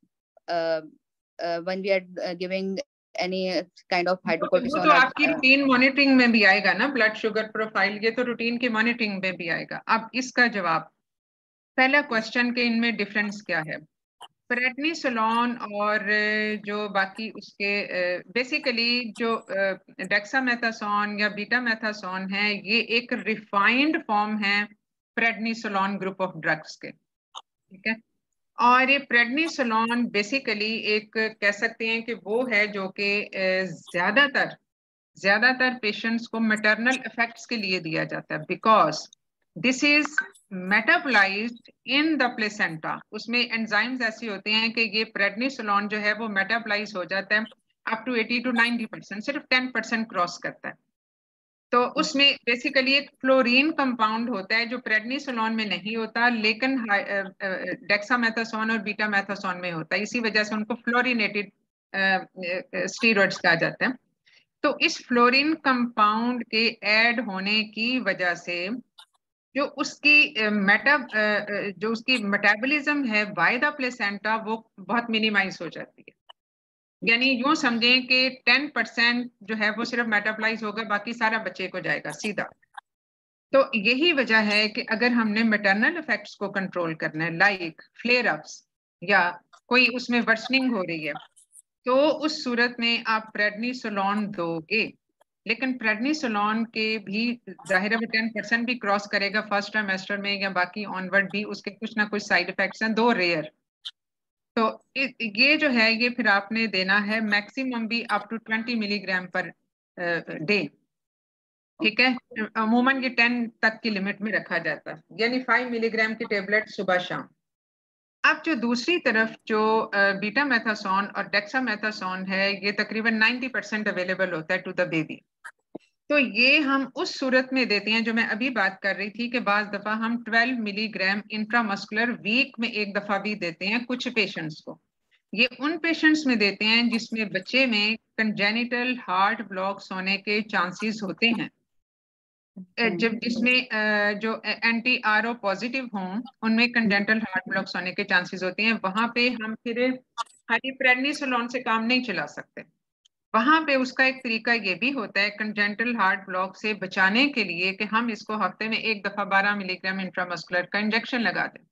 when we are giving any kind of hydrocortisone. तो आपकी रूटीन मॉनिटरिंग में भी आएगा ना ब्लड शुगर प्रोफाइल, ये तो रूटीन की मॉनिटरिंग में भी आएगा। अब इसका जवाब, पहला क्वेश्चन के इनमें डिफरेंस क्या है? प्रेडनिसोलोन और जो बाकी उसके बेसिकली जो डेक्सामेथासोन या बीटामेथासोन है, ये एक रिफाइंड फॉर्म है प्रेडनिसोलोन ग्रुप ऑफ ड्रग्स के, ठीक है। और ये प्रेडनिसोलोन बेसिकली एक कह सकते हैं कि वो है जो कि ज्यादातर ज्यादातर पेशेंट्स को मैटरनल इफेक्ट्स के लिए दिया जाता है, because this is metabolised in the placenta. उसमें एंजाइम्स ऐसी होते हैं कि ये प्रेडनिसोलोन जो है वो मेटाबोलाइज हो जाता है up to eighty to ninety percent, सिर्फ टेन परसेंट क्रॉस करता है। तो उसमें बेसिकली एक फ्लोरीन कंपाउंड होता है जो प्रेडनिसोलोन में नहीं होता, लेकिन डेक्सामेथासोन और बीटामेथासोन में होता है। इसी वजह से उनको फ्लोरिनेटेड स्टीरॉइड्स कहा जाता है। तो इस फ्लोरीन कंपाउंड के ऐड होने की वजह से जो उसकी मेटा जो उसकी मेटाबॉलिज्म है बाय द प्लेसेंटा वो बहुत मिनिमाइज हो जाती है। यानी यूं समझें कि टेन परसेंट जो है वो सिर्फ मेटाबॉलाइज होगा, बाकी सारा बच्चे को जाएगा सीधा। तो यही वजह है कि अगर हमने मैटरनल इफेक्ट्स को कंट्रोल करना है, लाइक फ्लेयर अप्स या कोई उसमें वर्सनिंग हो रही है, तो उस सूरत में आप प्रेडनिसोलोन दोगे। लेकिन प्रेडनिसोलोन के भी जाहिर है टेन परसेंट भी क्रॉस करेगा फर्स्ट ट्राइमेस्टर में या बाकी ऑनवर्ड भी उसके कुछ ना कुछ साइड इफेक्ट्स हैं, दो रेयर। तो ये जो है ये फिर आपने देना है मैक्सिमम भी up to twenty milligram per day, ठीक है। अमूमन ये टेन तक की लिमिट में रखा जाता है, यानी फाइव मिलीग्राम की टेबलेट सुबह शाम। अब जो दूसरी तरफ जो बीटामेथासोन और डेक्सामेथासोन है, ये तकरीबन नाइंटी परसेंट अवेलेबल होता है टू द बेबी। तो ये हम उस सूरत में देते हैं जो मैं अभी बात कर रही थी कि बाज दफा हम ट्वेल्व मिलीग्राम इंट्रामस्कुलर वीक में एक दफा भी देते हैं कुछ पेशेंट्स को। ये उन पेशेंट्स में देते हैं जिसमें बच्चे में कंजेनिटल हार्ट ब्लॉक्स होने के चांसेस होते हैं, जब जिसमें जो एंटी आर ओ पॉजिटिव हों उनमें कंजेनिटल हार्ट ब्लॉक्स होने के चांसेस होते हैं। वहां पे हम फिर खाली प्रेडनिसोलोन से काम नहीं चला सकते। वहां पे उसका एक तरीका ये भी होता है कंजेनिटल हार्ट ब्लॉक से बचाने के लिए कि हम इसको हफ्ते में एक दफा बारह मिलीग्राम इंट्रामस्कुलर का इंजेक्शन लगा दें।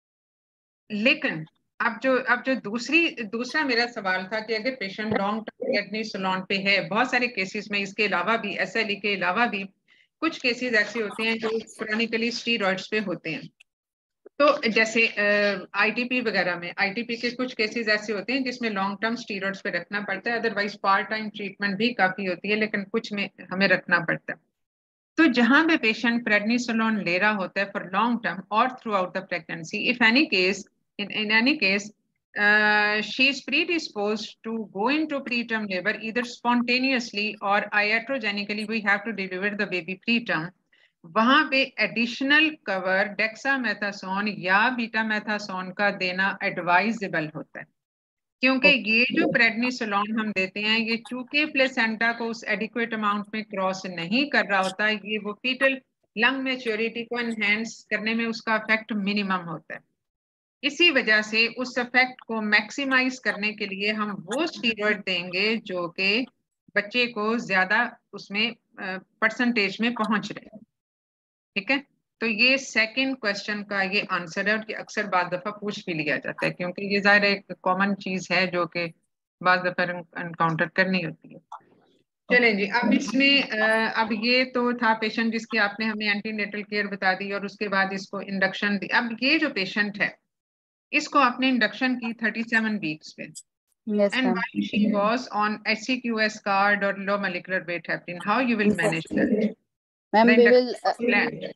लेकिन अब जो अब जो दूसरी दूसरा मेरा सवाल था कि अगर पेशेंट लॉन्ग टर्म प्रेडनिसोलोन पे है, बहुत सारे केसेस में इसके अलावा भी एस एल ई के अलावा भी कुछ केसेस ऐसे होते हैं जो क्रॉनिकली स्टीरॉइड्स पे होते हैं। तो जैसे आईटीपी वगैरह में आईटीपी के कुछ केसेस ऐसे होते हैं जिसमें लॉन्ग टर्म स्टीरॉइड्स पे रखना पड़ता है, अदरवाइज पार्ट टाइम ट्रीटमेंट भी काफी होती है, लेकिन कुछ में हमें रखना पड़ता है। तो जहां पे पेशेंट प्रेडनिसोलोन ले रहा होता है फॉर लॉन्ग टर्म और throughout the pregnancy, if any case in in any case Uh, she is predisposed to go into preterm labor either spontaneously or iatrogenically. We have to deliver the baby preterm. वहां पे additional cover dexamethasone या betamethasone का देना advisable होता है, क्योंकि ये जो प्रेडनिसोलोन हम देते हैं ये चूंकि प्लेसेंटा को उस एडिक्वेट अमाउंट में क्रॉस नहीं कर रहा होता है, ये वो फीटल लंग मैच्योरिटी को एनहेंस करने में उसका इफेक्ट मिनिमम होता है। इसी वजह से उस इफेक्ट को मैक्सिमाइज करने के लिए हम वो स्टीरॉइड देंगे जो कि बच्चे को ज्यादा उसमें परसेंटेज में पहुंच रहे, ठीक है। तो ये सेकंड क्वेश्चन का ये आंसर है, और कि अक्सर बार दफा पूछ भी लिया जाता है, क्योंकि ये ज़ाहिर एक कॉमन चीज है जो कि बार दफा एनकाउंटर करनी होती है। चलें जी, अब इसमें अब ये तो था पेशेंट जिसकी आपने हमें एंटीनेटल केयर बता दी और उसके बाद इसको इंडक्शन दी। अब ये जो पेशेंट है इसको आपने इंडक्शन की थर्टी सेवन वीक्स पे, Yes, and ma'am. while she was on H C Q S card or low molecular weight heparin, how you will manage that? Ma'am, The we will. induction Uh, planned.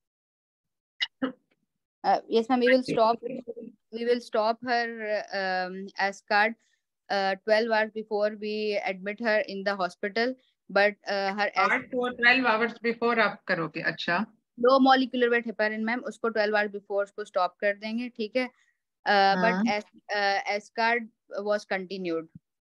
uh, yes, ma'am. We will stop. We will stop her um, as card uh, twelve hours before we admit her in the hospital. But uh, her Card for twelve hours before आप करोगे? अच्छा। low molecular weight heparin ma'am उसको twelve hours before उसको stop कर देंगे, ठीक है? Uh, but as uh, Ascard was continued.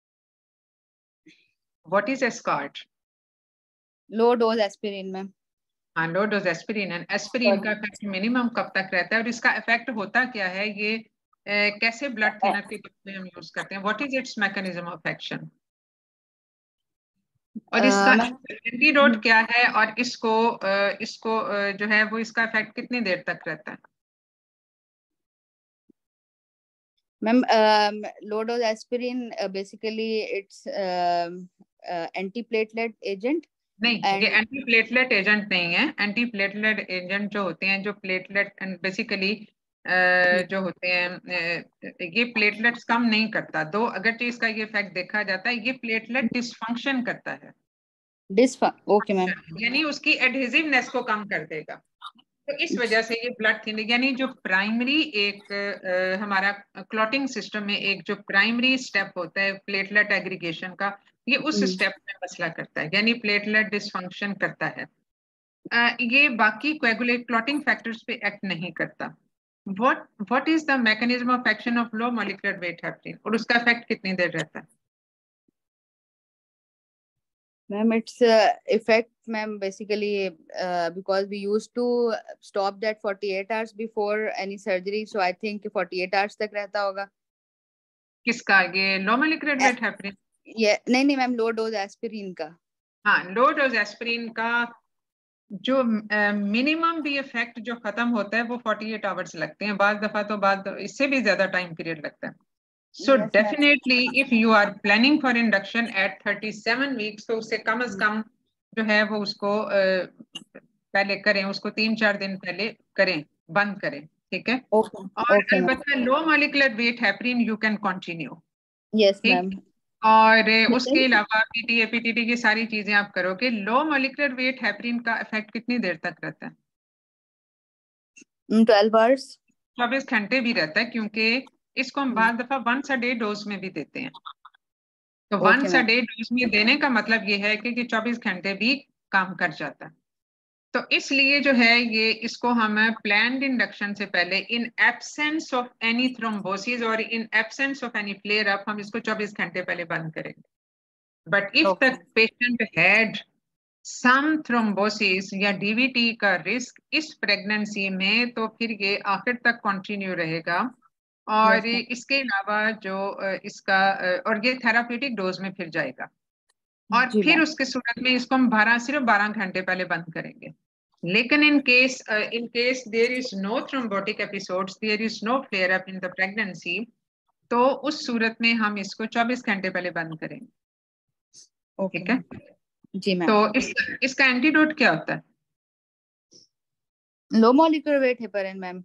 What is Ascard? Low dose aspirin, ma'am. हाँ, low dose aspirin. And aspirin का इफेक्ट मिनिमम कब तक रहता है और इसका इफेक्ट होता क्या है? ये ए, कैसे ब्लड थिनर के रूप में हम यूज करते हैं? What is its mechanism of action? और इसका एंटीडोट क्या है? और इसको इसको जो है वो इसका इफेक्ट कितनी देर तक रहता है? Ma'am, um, low dose aspirin uh, basically it's um, uh, antiplatelet agent. नहीं, ये एंटी प्लेटलेट एजेंट नहीं है। एंटी प्लेटलेट एजेंट जो होते हैं, जो प्लेटलेट एंड बेसिकली जो होते हैं, ये प्लेटलेट्स कम नहीं करता। दो अगर चीज का ये इफेक्ट देखा जाता है, ये प्लेटलेट डिसफंक्शन करता है। Dysfunction, okay ma'am. यानी उसकी एडहेसिवनेस को कम कर देगा। तो इस वजह से ये ब्लड थिनिंग, यानी जो प्राइमरी एक आ, हमारा क्लॉटिंग सिस्टम में एक जो प्राइमरी स्टेप होता है प्लेटलेट एग्रीगेशन का, ये उस स्टेप में मसला करता है, यानी प्लेटलेट डिसफंक्शन करता है। आ, ये बाकी कोएगुलेट क्लॉटिंग फैक्टर्स पे एक्ट नहीं करता। What what is the mechanism of action of low molecular weight heparin, और उसका इफेक्ट कितनी देर रहता है? Ma'am, it's uh, effect, ma'am, basically uh, because we used to stop that forty-eight hours before any surgery, so I think forty-eight hours तक रहता होगा। किसका? ये लो मॉलिक्यूलर वेट हेपरिन? ये नहीं नहीं मैम, लो डोज एस्पिरिन का। हाँ, लो डोज एस्पिरिन का जो मिनिमम भी इफेक्ट जो खत्म होता है वो अड़तालीस आवर्स लगते हैं, बाद दफा तो बाद इससे भी ज्यादा टाइम पीरियड लगता है। So definitely if you are planning for induction at thirty seven weeks, तो उससे कम अज कम जो है वो उसको uh, पहले करें, उसको तीन चार दिन पहले करें, बंद करें, ठीक है? okay, और okay, अलबत्ता low molecular weight heparin you can continue. Yes ma'am. और उसके अलावा पीटीए पीटीटी की सारी चीजें आप करोगे। लो मॉलिक्यूलर वेट हेपरिन का इफेक्ट कितनी देर तक रहता है? ट्वेल्व आवर्स, चौबीस घंटे भी रहता है, क्योंकि इसको हम बाद दफा वंस अ डे डोज में भी देते हैं। तो वंस अ डे डोज में देने का मतलब ये है कि चौबीस घंटे भी काम कर जाता है। तो इसलिए जो है ये इसको हम प्लान्ड इंडक्शन से पहले, in absence of any thrombosis और in absence of any flare up, हम इसको चौबीस घंटे पहले बंद करेंगे। But if the patient had some thrombosis या डीवीटी का रिस्क इस प्रेगनेंसी में, तो फिर ये आखिर तक कंटिन्यू रहेगा। और yes, इसके अलावा जो इसका और ये थेराप्यूटिक डोज में फिर जाएगा, और फिर उसके सूरत में इसको हम बारह सिर्फ बारह घंटे पहले बंद करेंगे। लेकिन in case in case there is no thrombotic episodes, there is no flare up in the pregnancy, तो उस सूरत में हम इसको चौबीस घंटे पहले बंद करेंगे। ठीक है जी मैम। तो इस, इसका एंटीडोट क्या होता है? Low molecular weight heparin ma'am,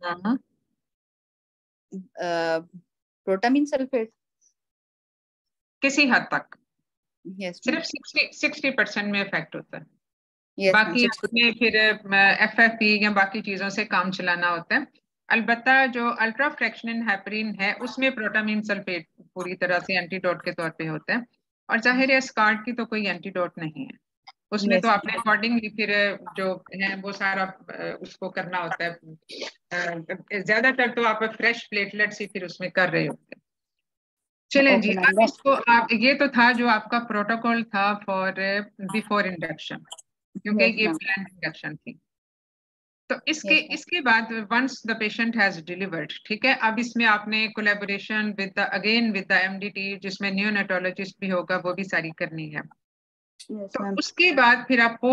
protamine sulphate किसी हद तक, yes, सिर्फ सिक्सटी परसेंट में इफेक्ट होता है। yes, बाकी आपने फिर एफ एफ पी या बाकी चीजों से काम चलाना होता है। अलबत्ता जो अल्ट्रा फ्रैक्शनल हेपरिन है उसमें प्रोटामिन सल्फेट पूरी तरह से एंटीडोट के तौर पे होता है, और जाहिर है स्कार्ड की तो कोई एंटीडोट नहीं है, उसमें yes, तो आपने अकॉर्डिंगली फिर जो है वो सारा उसको करना होता है। ज्यादातर तो आप फ्रेश प्लेटलेट्स ही फिर उसमें कर रहे होते हैं। चलें okay, जी, अब इसको आप, ये तो था जो आपका प्रोटोकॉल था फॉर बिफोर इंडक्शन, क्योंकि yes, ये प्लान इंडक्शन थी। तो इसके yes, इसके बाद once the patient has delivered, ठीक है, अब इसमें आपने collaboration with the again with the MDT, जिसमें नियोनेटोलॉजिस्ट भी होगा, वो भी सारी करनी है। yes, तो उसके बाद फिर आप पोस्ट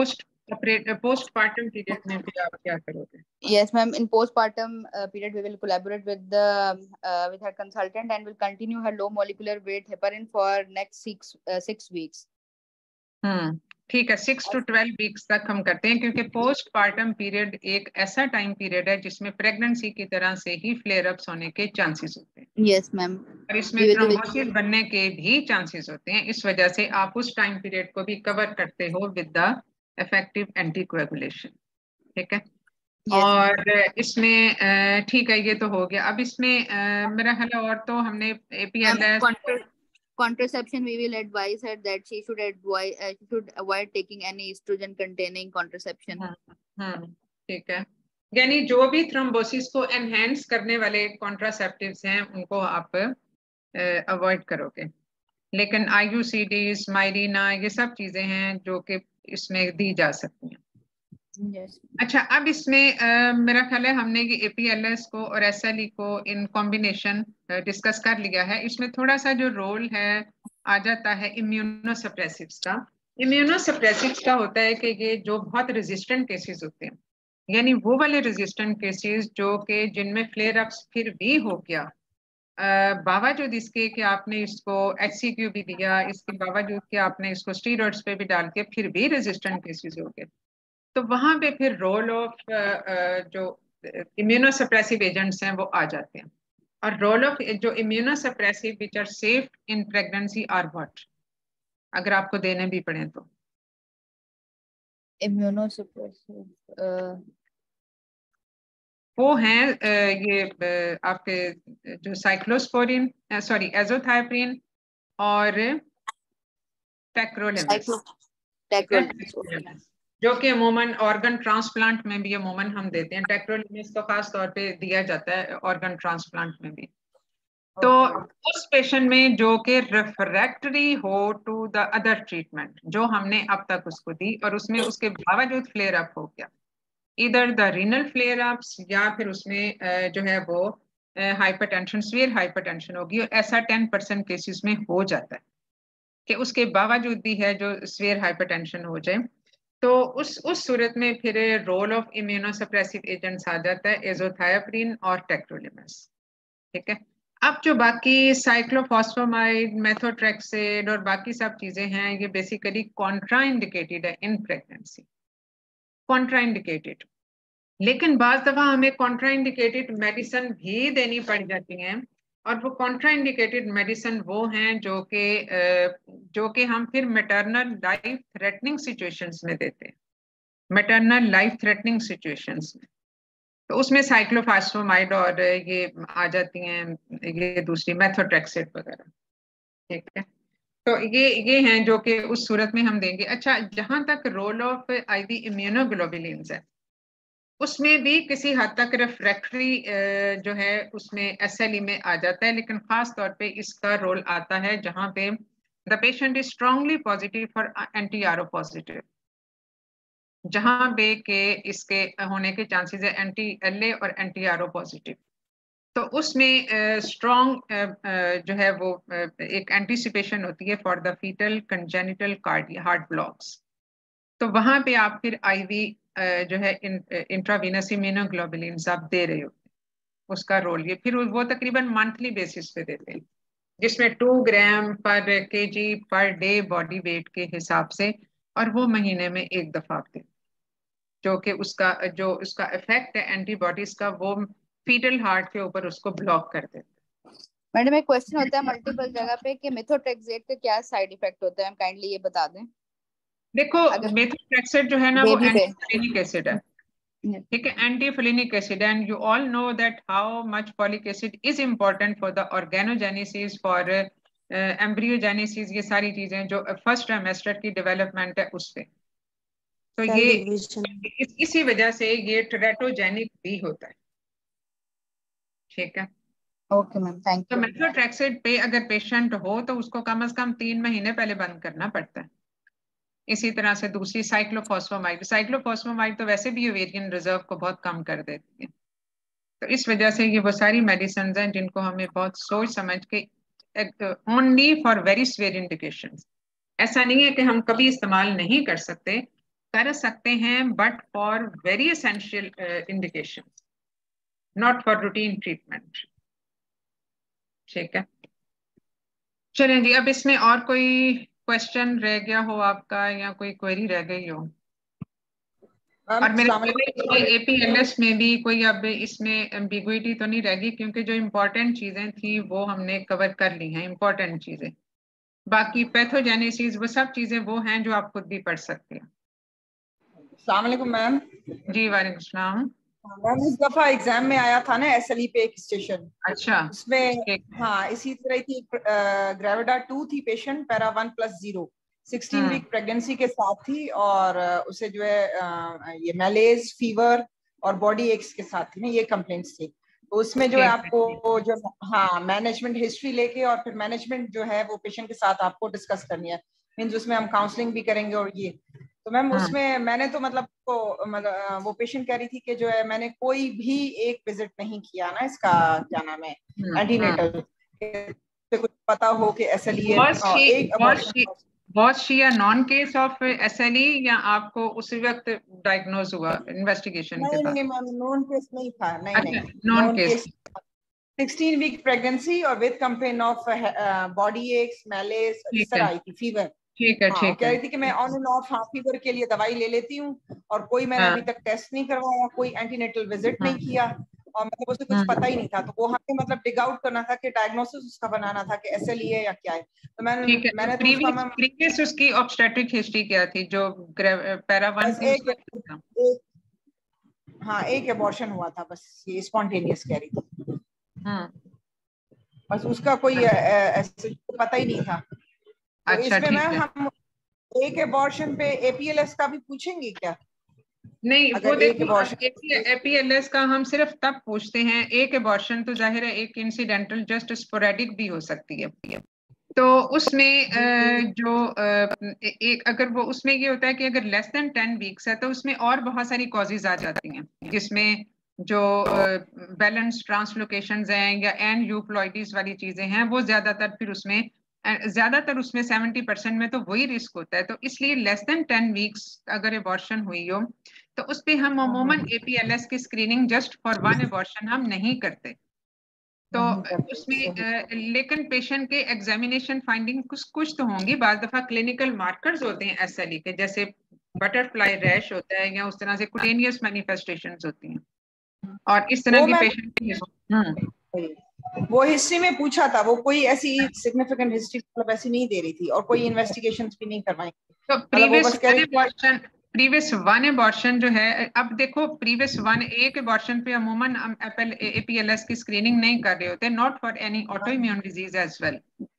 postpartum period में भी आप क्या करोगे? Yes, ma'am. In postpartum uh, period, we will collaborate with the uh, with her consultant and will continue her low molecular weight heparin for next six uh, six weeks. हम्म ठीक है, six to twelve weeks तक हम करते हैं, क्योंकि post partum period एक ऐसा time period है जिसमें प्रेगनेंसी की तरह से ही फ्लेयर अप्स होने के चांसेस होते हैं। Yes ma'am. और इसमें थ्रोम्बोसिस बनने के भी चांसेस होते हैं, इस वजह से आप उस टाइम पीरियड को भी कवर करते हो विद द इफेक्टिव एंटीकोएगुलेशन। ठीक है। yes, और इसमें ठीक है, ये तो हो गया। अब इसमें मेरा ख्याल है और तो हमने एपीएलएस contraception, we will advise her that she should avoid uh, she should avoid taking any estrogen containing contraception. हम्म ठीक है, यानी जो भी थ्रोम्बोसिस को एनहेंस करने वाले कॉन्ट्रासेप्टिव्स हैं उनको आप अवॉइड uh, करोगे। लेकिन आईयूसीडीज, मायरीना, ये सब चीजें हैं जो कि इसमें दी जा सकती हैं। yes. अच्छा, अब इसमें uh, मेरा ख्याल है हमने ये एपीएलएस को और एसएलई को इन कॉम्बिनेशन डिस्कस कर लिया है। इसमें थोड़ा सा जो रोल है आ जाता है इम्यूनोसप्रेसिव्स का। इम्यूनोसप्रेसिव्स का होता है कि ये जो बहुत रेजिस्टेंट केसेस होते हैं, यानी वो वाले रेजिस्टेंट केसेस जो कि जिनमें फ्लेयर अप्स फिर भी हो गया, बावजूद इसके कि आपने इसको एचसीक्यू भी दिया, इसके बावजूद कि आपने इसको स्टीरॉइड्स पे भी डाल के फिर भी रेजिस्टेंट केसेस हो गए, तो वहां पे फिर रोल ऑफ जो इम्यूनोसप्रेसिव एजेंट्स हैं वो आ जाते हैं। और रोल ऑफ जो immunosuppressive which are safe in pregnancy are what, अगर आपको देने भी पड़े तो? इम्यूनोसप्रेसिव वो हैं ये आपके जो साइक्लोस्पोरिन, सॉरी एजोथाइप्रिन और टेक्रोलिमस, जो कि अमूमन ऑर्गन ट्रांसप्लांट में भी अमूमन हम देते हैं। टेक्रोलिमस तो खास तौर पे दिया जाता है ऑर्गन ट्रांसप्लांट में भी। तो उस पेशेंट में जो कि रिफ्रैक्टरी हो टू द अदर ट्रीटमेंट जो हमने अब तक उसको दी, और उसमें उसके बावजूद फ्लेयर अप हो गया, इधर द रीनल फ्लेयर अप्स या फिर उसमें जो है वो हाइपरटेंशन, सीवियर हाइपरटेंशन होगी, ऐसा टेन परसेंट केसेस में हो जाता है कि उसके बावजूद भी है जो सीवियर हाइपरटेंशन हो जाए, तो उस उस सूरत में फिर रोल ऑफ इम्यूनोसप्रेसिव एजेंट्स आ जाता है, एजोथाइप्रिन और टेक्रोलिमस। ठीक है। अब जो बाकी साइक्लोफॉस्फेमाइड, मेथोट्रेक्सेड और बाकी सब चीजें हैं, ये बेसिकली कॉन्ट्राइंडिकेटेड है इन प्रेगनेंसी, कॉन्ट्राइंडिकेटेड। लेकिन बाज दफा हमें कॉन्ट्राइंडिकेटेड मेडिसिन भी देनी पड़ जाती हैं, और वो कॉन्ट्राइंडिकेटेड मेडिसिन वो हैं जो कि जो कि हम फिर मैटरनल लाइफ थ्रेटनिंग सिचुएशंस में देते हैं, मैटरनल लाइफ थ्रेटनिंग सिचुएशंस में। तो उसमें साइक्लोफॉस्फेमाइड और ये आ जाती हैं, ये दूसरी मेथोट्रेक्सेड वगैरह। ठीक है। तो ये ये हैं जो कि उस सूरत में हम देंगे। अच्छा, जहां तक रोल ऑफ आईवी इम्यूनोग्लोबुलिन्स है, उसमें भी किसी हद तक रिफ्रैक्टरी जो है उसमें एसएलई में आ जाता है, लेकिन खास तौर पे इसका रोल आता है जहां पे the patient is strongly positive for anti R O positive, जहां पे के इसके होने के चांसेस है एंटी एल ए और एंटी आर ओ पॉजिटिव। तो उसमें स्ट्रॉन्ग uh, uh, जो है वो uh, एक एंटीसिपेशन होती है for the fetal congenital cardiac heart blocks. तो वहां पे आप फिर आईवी uh, जो है इंट्रावीनस इम्यूनोग्लोबुलिन्स आप दे रहे हो, उसका रोल ये फिर वो तकरीबन मंथली बेसिस पे देते हैं, जिसमें टू ग्राम पर KG per day body weight के हिसाब से, और वो महीने में एक दफा देते, जो कि उसका जो उसका इफेक्ट है एंटीबॉडीज का वो फीटल हार्ट के ऊपर उसको ब्लॉक कर देते हैं। मैडम एक क्वेश्चन होता है मल्टीपल जगह पे कि मेथोट्रेक्सेट का क्या साइड इफेक्ट होता है, हम काइंडली ये बता दें। देखो मेथोट्रेक्सेट जो है ना वो एंटीफोलिक एसिड है, ठीक है, antifolic acid, and you all know that how much folic acid is important for the organogenesis, for embryogenesis, ये सारी चीजें जो फर्स्ट ट्राइमेस्टर की डेवलपमेंट है उस पे। तो ये इस, इसी वजह से ये टेरेटोजेनिक भी होता है। ठीक है। Okay ma'am, thank you. तो मेथोट्रेक्सेट पे अगर पेशेंट हो तो उसको कम से कम तीन महीने पहले बंद करना पड़ता है। इसी तरह से दूसरी साइक्लोफॉस्फेमाइड, साइक्लोफॉस्फेमाइड तो वैसे भी ओवेरियन रिजर्व को बहुत कम कर देती है। तो इस वजह से ये वो सारी मेडिसिन हैं जिनको हमें बहुत सोच समझ के only for very severe indications, ऐसा नहीं है कि हम कभी इस्तेमाल नहीं कर सकते, कर सकते हैं, but for very essential indication, not for routine treatment. ठीक है, चलें जी। अब इसमें और कोई क्वेश्चन रह गया हो आपका, या कोई क्वेरी रह गई हो? और मेरे एपीएलएस में भी कोई अब इसमें एम्बिगुइटी तो नहीं रहेगी, क्योंकि जो इम्पोर्टेंट चीजें थी वो हमने कवर कर ली हैं, इम्पोर्टेंट चीजें। बाकी पैथोजेनेसिस वो सब चीजें वो हैं जो आप खुद भी पढ़ सकते हैं। अस्सलाम वालेकुम मैम। जी वालेकुम सलाम। मैम इस दफा एग्जाम में आया था ना एसएलई पे एक स्टेशन, अच्छा, उसमें हाँ इसी तरह की ग्रेविडा टू थी patient, para one plus zero, sixteen week pregnancy के साथ थी, और उसे जो है ये मैलेज, फीवर और बॉडी एक्स के साथ थी ना, ये कंप्लेंट्स थी। तो उसमें जो है आपको जो हाँ मैनेजमेंट हिस्ट्री लेके और फिर मैनेजमेंट जो है वो पेशेंट के साथ आपको डिस्कस करनी है, मीन्स उसमें हम काउंसलिंग भी करेंगे। और ये तो मैम उसमें मैंने तो मतलब तो मतलब वो पेशेंट कह रही थी कि जो है मैंने कोई भी एक विजिट नहीं किया ना, इसका क्या नाम है एंटीनेटल, कुछ पता हो कि SLE Was she a non-case of S L E या आपको उसी वक्त डायग्नोज हुआ इन्वेस्टिगेशन के बाद? नहीं नहीं नॉन केस नहीं था, नहीं अच्छा, नहीं known case. Sixteen week pregnancy और with complaint of body aches, malaise, इस तरह आई थी, फीवर। ठीक है, ठीक कह रही थी कि मैं ऑन एंड ऑफ हाँ फीवर के लिए दवाई ले लेती हूँ, और कोई मैंने अभी तक टेस्ट नहीं करवाया, कोई एंटीनेटल विजिट नहीं किया, और मतलब उसे कुछ पता ही नहीं था। तो वो हमें मतलब डिग आउट करना था कि डायग्नोसिस उसका बनाना था कि एसएलई है या क्या है। तो मैंने ठीक है, मैंने तो प्रीवियस प्रीवियस उसकी ऑब्स्टेट्रिक हिस्ट्री क्या थी जो पैरा वन थी? एक, एक, हाँ एक एबॉर्शन हुआ था बस, ये स्पॉन्टेनियस कह रही थी। हाँ बस उसका कोई ऐसे पता ही नहीं था। तो अच्छा, इसमें ठीक मैं है। हम एक एबॉर्शन पे एपीएलएस का भी पूछेंगे क्या? नहीं, अगर वो एक देखो एपीएलएस का हम सिर्फ तब पूछते हैं, एक एबॉर्शन तो जाहिर है एक इंसिडेंटल जस्ट स्पोरेडिक भी हो सकती है। तो उसमें जो एक अगर वो उसमें ये होता है कि अगर लेस देन टेन वीक्स है तो उसमें और बहुत सारी कॉजेज आ जाती हैं, जिसमें जो बैलेंस ट्रांसलोकेशंस हैं या एंड यूप्लॉइडीज वाली चीजें हैं, वो ज्यादातर फिर उसमें ज्यादातर उसमें सेवेंटी परसेंट में तो वही रिस्क होता है। तो इसलिए लेस देन टेन वीक्स अगर एबॉर्शन हुई हो तो उस पर हम अमूमन एपीएलएस की screening just for one abortion हम नहीं करते। तो उसमें लेकिन पेशेंट के एग्जामिनेशन फाइंडिंग कुछ कुछ तो होंगी। बार दफा क्लिनिकल मार्कर्स होते हैं एसएलई के, जैसे बटरफ्लाई रैश होता है या उस तरह से कुटेनियस मैनिफेस्टेशंस होती हैं, और इस तरह की पेशेंट की वो हिस्ट्री में पूछा था, वो कोई ऐसी सिग्निफिकेंट हिस्ट्री मतलब ऐसी नहीं दे रही थी, और कोई इन्वेस्टिगेशंस भी नहीं करवाई। तो previous abortion previous one abortion जो है, अब देखो प्रीवियस वन एक एबॉर्शन पे अमूमन हम एपीएलएस की स्क्रीनिंग नहीं कर रहे होते, not for any autoimmune disease as well.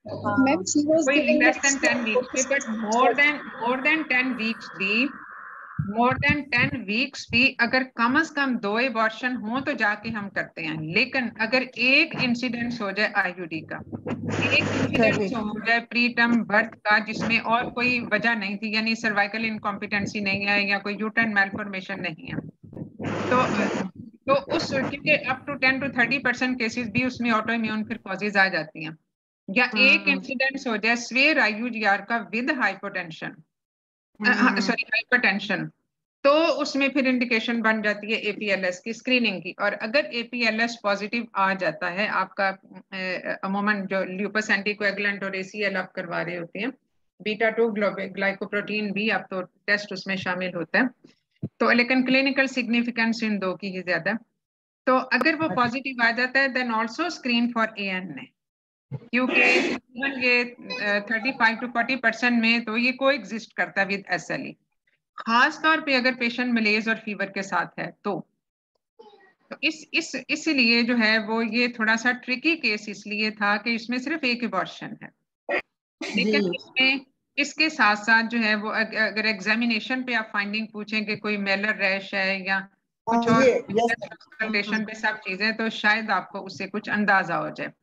कोई लेस देन टेन वीक्स पे, but more than more than ten weeks भी मोर देन टेन वीक्स भी अगर कम से कम दो एबॉर्शन हो तो जाके हम करते हैं। लेकिन अगर एक इंसिडेंस हो जाए आईयूडी का, एक इंसिडेंस हो जाए प्री टर्म बर्थ का जिसमें और कोई वजह नहीं थी, यानी सर्वाइकल इनकॉम्पिटेंसी नहीं है या कोई यूट्राइन मैलफॉर्मेशन नहीं है, तो तो उस क्योंकि up to ten to thirty percent cases भी उसमें ऑटो इम्यून फिर कॉजेज आ जाती हैं। या एक इंसिडेंस हो जाए स्वेयर आईयूडीआर का विद हाइपोटेंशन, सॉरी हाइपरटेंशन, तो उसमें फिर इंडिकेशन बन जाती है एपीएलएस की स्क्रीनिंग की। और अगर एपीएलएस पॉजिटिव आ जाता है आपका, अमूमन जो ल्यूपस एंटीकोएगुलेंट और एसीएल आप करवा रहे होते हैं, बीटा टू ग्लाइकोप्रोटीन भी अब तो टेस्ट उसमें शामिल होता है, तो लेकिन क्लिनिकल सिग्निफिकेंस इन दो की ही ज्यादा। तो अगर वो पॉजिटिव आ जाता है then also screen for ANA, क्योंकि ये thirty five to forty percent में तो ये को एग्जिस्ट करता है विद एसएलई, खास तौर पे अगर पेशेंट मलेज और फीवर के साथ है तो तो इस इस इसलिए जो है वो ये थोड़ा सा ट्रिकी केस इसलिए था कि इसमें सिर्फ एक एबॉर्शन है। लेकिन इसमें इसके साथ साथ जो है वो अगर एग्जामिनेशन पे आप फाइंडिंग पूछें कि कोई मेलर रैश है या कुछ और कंसल्टेशन पे सब चीजें, तो शायद आपको उससे कुछ अंदाजा हो जाए।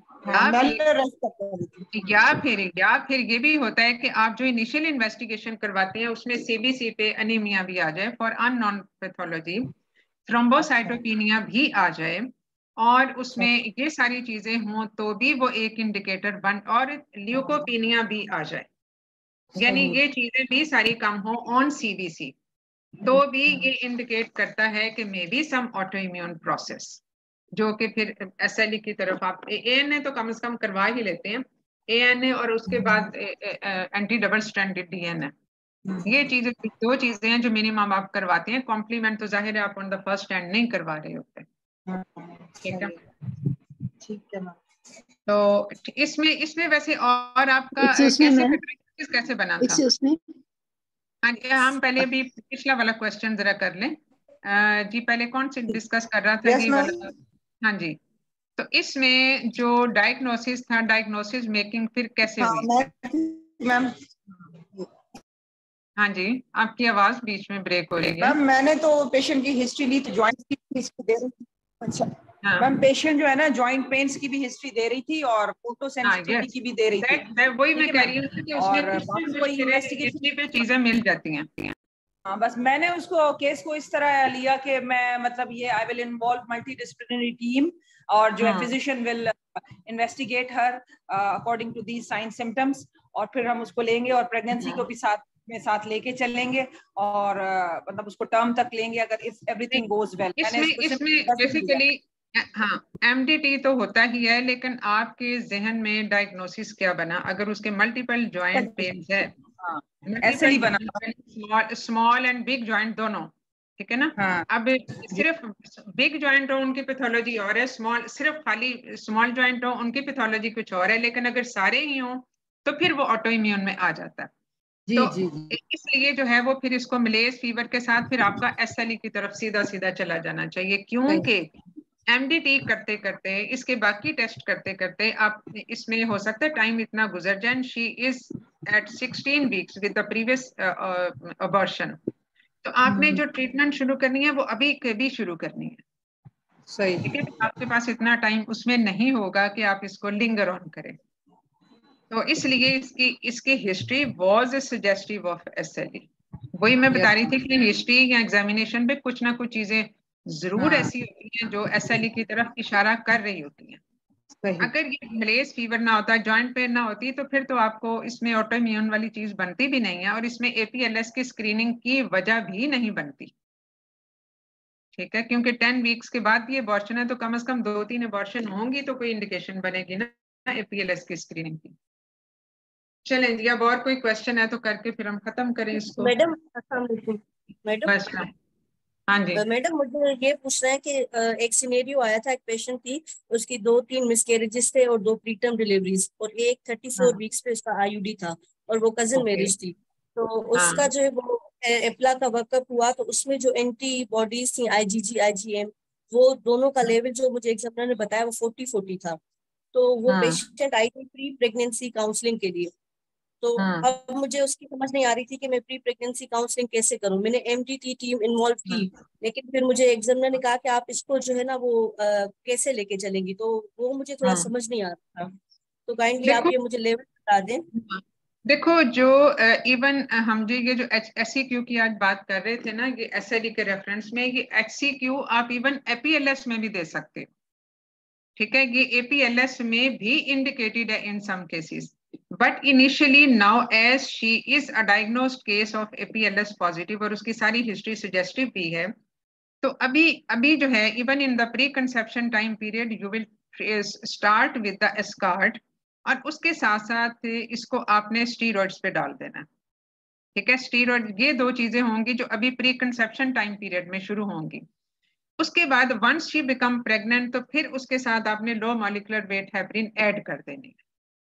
या फिर या फिर ये भी होता है कि आप जो इनिशियल इन्वेस्टिगेशन करवाते हैं उसमें सीबीसी पे अनीमिया भी आ जाए फॉर अननोन पैथोलॉजी, थ्रोम्बोसाइटोपिनिया भी आ जाए, और उसमें ये सारी चीजें हों तो भी वो एक इंडिकेटर बन, और ल्यूकोपिनिया भी आ जाए, यानी ये चीजें भी सारी कम हो ऑन सीबीसी, तो भी ये इंडिकेट करता है कि maybe some autoimmune process, जो कि फिर एसएलई की तरफ आप एएनए तो कम से कम करवा ही लेते हैं, एएनए और उसके बाद एंटी डबल स्ट्रैंडेड डीएनए, ये चीजें दो चीजें हैं जो मिनिमम आप करवाते हैं। कॉम्प्लीमेंट तो जाहिर है आप ऑन द फर्स्ट हैंड नहीं करवा रहे होते, ठीक है। ठीक है मैम। तो इसमें इसमें वैसे और आपका उसमें कैसे मैं कैसे बना था? उसमें हाँ जी, हम पहले भी पिछला वाला क्वेश्चन जरा कर लें। अ, जी पहले कौन से डिस्कस कर रहा था? Yes, ये ma'am. वाला। हाँ जी, तो इसमें जो डायग्नोसिस था, डायग्नोसिस मेकिंग फिर कैसे हाँ हुई? मैम। हाँ जी, आपकी आवाज बीच में ब्रेक हो रही है। मैम मैंने तो पेशेंट की हिस्ट्री ली थी, जॉइंट की हिस्ट्री दे रही थी। अच्छा हाँ मैम, पेशेंट जो है ना जॉइंट पेन्स की भी हिस्ट्री दे रही थी और फोटो हाँ, सेंसिटिविटी yes. की भी दे रही थी। That- that- वही ठीक मैं है कह मैम। रही हूँ कि उसमें और कुछ ना बाकी कुछ कोई मेरे इन्वेस्टिगेशन हिस्ट्री पे चीजें मिल जाती हैं। हाँ, बस मैंने उसको केस को इस तरह लिया कि मैं मतलब ये I will involve multidisciplinary team और जो है हाँ। Physician will investigate her according to these sign symptoms, और फिर हम उसको लेंगे और प्रेगनेंसी को भी साथ में साथ लेके चलेंगे और uh, मतलब उसको टर्म तक लेंगे अगर इफ एवरीथिंग गोज वेल। इसमें इसमें बेसिकली हाँ एमडीटी तो होता ही है, लेकिन आपके जहन में डायग्नोसिस क्या बना? अगर उसके मल्टीपल जॉइंट पेन्स है, एसएलई बना। Small small and big joint दोनों, ठीक है ना? हाँ। अब सिर्फ बिग जॉइंट हो उनकी पैथोलॉजी और है, स्मॉल सिर्फ खाली स्मॉल जॉइंट हो उनकी पैथोलॉजी कुछ और है, लेकिन अगर सारे ही हो तो फिर वो ऑटो इम्यून में आ जाता है। जी तो जी जी। इसलिए जो है वो फिर इसको मलेज फीवर के साथ फिर आपका एसएलई की तरफ सीधा सीधा चला जाना चाहिए, क्योंकि एमडीटी करते करते इसके बाकी टेस्ट करते करते आप इसमें हो सकता है टाइम इतना गुजर जाए। She is at sixteen weeks with the previous abortion, तो आपने जो ट्रीटमेंट शुरू करनी है वो अभी कभी शुरू करनी है, सही। ठीक है? आपके पास इतना टाइम उसमें नहीं होगा कि आप इसको लिंगर ऑन करें, तो इसलिए इसकी इसकी history was suggestive of SLE. वही मैं बता रही थी कि हिस्ट्री या एग्जामिनेशन पे कुछ ना कुछ चीजें जरूर हाँ। ऐसी होती हैं जो एसएलई की तरफ इशारा कर रही होती हैं। सही। अगर ये मलेज फीवर ना होता, जॉइंट पेन ना होती, तो फिर तो आपको इसमें ऑटो इम्यून वाली चीज बनती भी नहीं है और इसमें एपीएलएस की स्क्रीनिंग की वजह भी नहीं बनती, ठीक है? क्योंकि टेन वीक्स के बाद भी अबॉर्शन है तो कम से कम दो तीन अबॉर्शन होंगी तो कोई इंडिकेशन बनेगी ना एपीएलएस की स्क्रीनिंग की। चलें जी, अब और कोई क्वेश्चन है तो करके फिर हम खत्म करें इसको। मैडम अस्सलाम वालेकुम। मैडम बस हाँ जी। मैडम मुझे ये पूछना है कि एक सिनेरियो आया था, एक पेशेंट थी, उसकी दो तीन मिसकैरेजेस थे और दो प्रीटर्म डिलीवरीज और एक थर्टी फोर वीक्स पे उसका आईयूडी था और वो कजन ओके। मैरिज थी। तो हाँ। उसका जो है वो एप्ला का वर्कअप हुआ तो उसमें जो एंटी बॉडीज थी आईजीजी आईजीएम, वो दोनों का लेवल जो मुझे एग्जामिनर ने बताया वो फोर्टी फोर्टी था। तो वो हाँ। पेशेंट आई थी प्री प्रेगनेंसी काउंसलिंग के लिए। तो हाँ। अब मुझे उसकी समझ नहीं आ रही थी कि मैं प्री प्रेगनेंसी काउंसलिंग कैसे करूं। मैंने एमडीटी टीम इन्वॉल्व की, लेकिन फिर मुझे एग्जामिनर ने कहा कि आप इसको जो है ना वो आ, कैसे लेके चलेंगी, तो वो मुझे थोड़ा हाँ। समझ नहीं आ रहा था। तो काइंडली आप देखो ये मुझे लेवल बता दें। देखो जो इवन हम जो ये जो एच सी क्यू की आज बात कर रहे थे ना, ये एसएलई के रेफरेंस में, ये एच सी क्यू आप इवन एपीएलएस में भी दे सकते हो, ठीक है? ये एपीएलएस में भी इंडिकेटेड है in some cases, but initially now as she is a diagnosed case of APLS positive और उसकी सारी हिस्ट्री सजेस्टिव भी है, तो अभी अभी जो है even in the preconception time period you will start with the escort और उसके साथ साथ इसको आपने स्टीरॉइड्स पे डाल देना, ठीक है? स्टीरॉइड, ये दो चीजें होंगी जो अभी प्री कंसेप्शन टाइम पीरियड में शुरू होंगी। उसके बाद वंस शी बिकम प्रेग्नेंट तो फिर उसके साथ आपने low molecular weight heparin add कर देनी,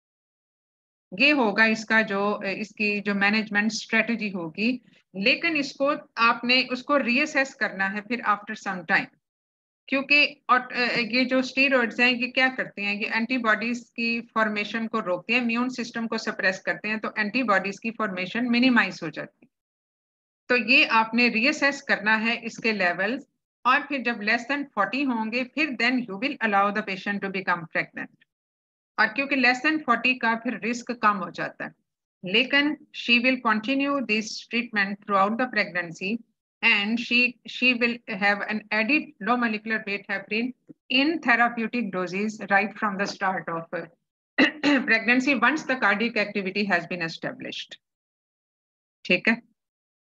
ये होगा इसका जो इसकी जो मैनेजमेंट स्ट्रेटजी होगी। लेकिन इसको आपने उसको रीअसेस करना है फिर आफ्टर सम टाइम, क्योंकि ये जो स्टीरॉइड्स हैं ये क्या करते हैं, ये एंटीबॉडीज की फॉर्मेशन को रोकते हैं, इम्यून सिस्टम को सप्रेस करते हैं, तो एंटीबॉडीज की फॉर्मेशन मिनिमाइज हो जाती है। तो ये आपने रीअसेस करना है इसके लेवल्स, और फिर जब लेस देन फोर्टी होंगे फिर then you will allow the patient to become pregnant, और क्योंकि लेस देन फोर्टी का फिर रिस्क कम हो जाता है। लेकिन she will continue this treatment throughout the pregnancy and she she will have an added low molecular weight heparin in therapeutic doses right from the start of uh, pregnancy once the cardiac activity has been established, ठीक है?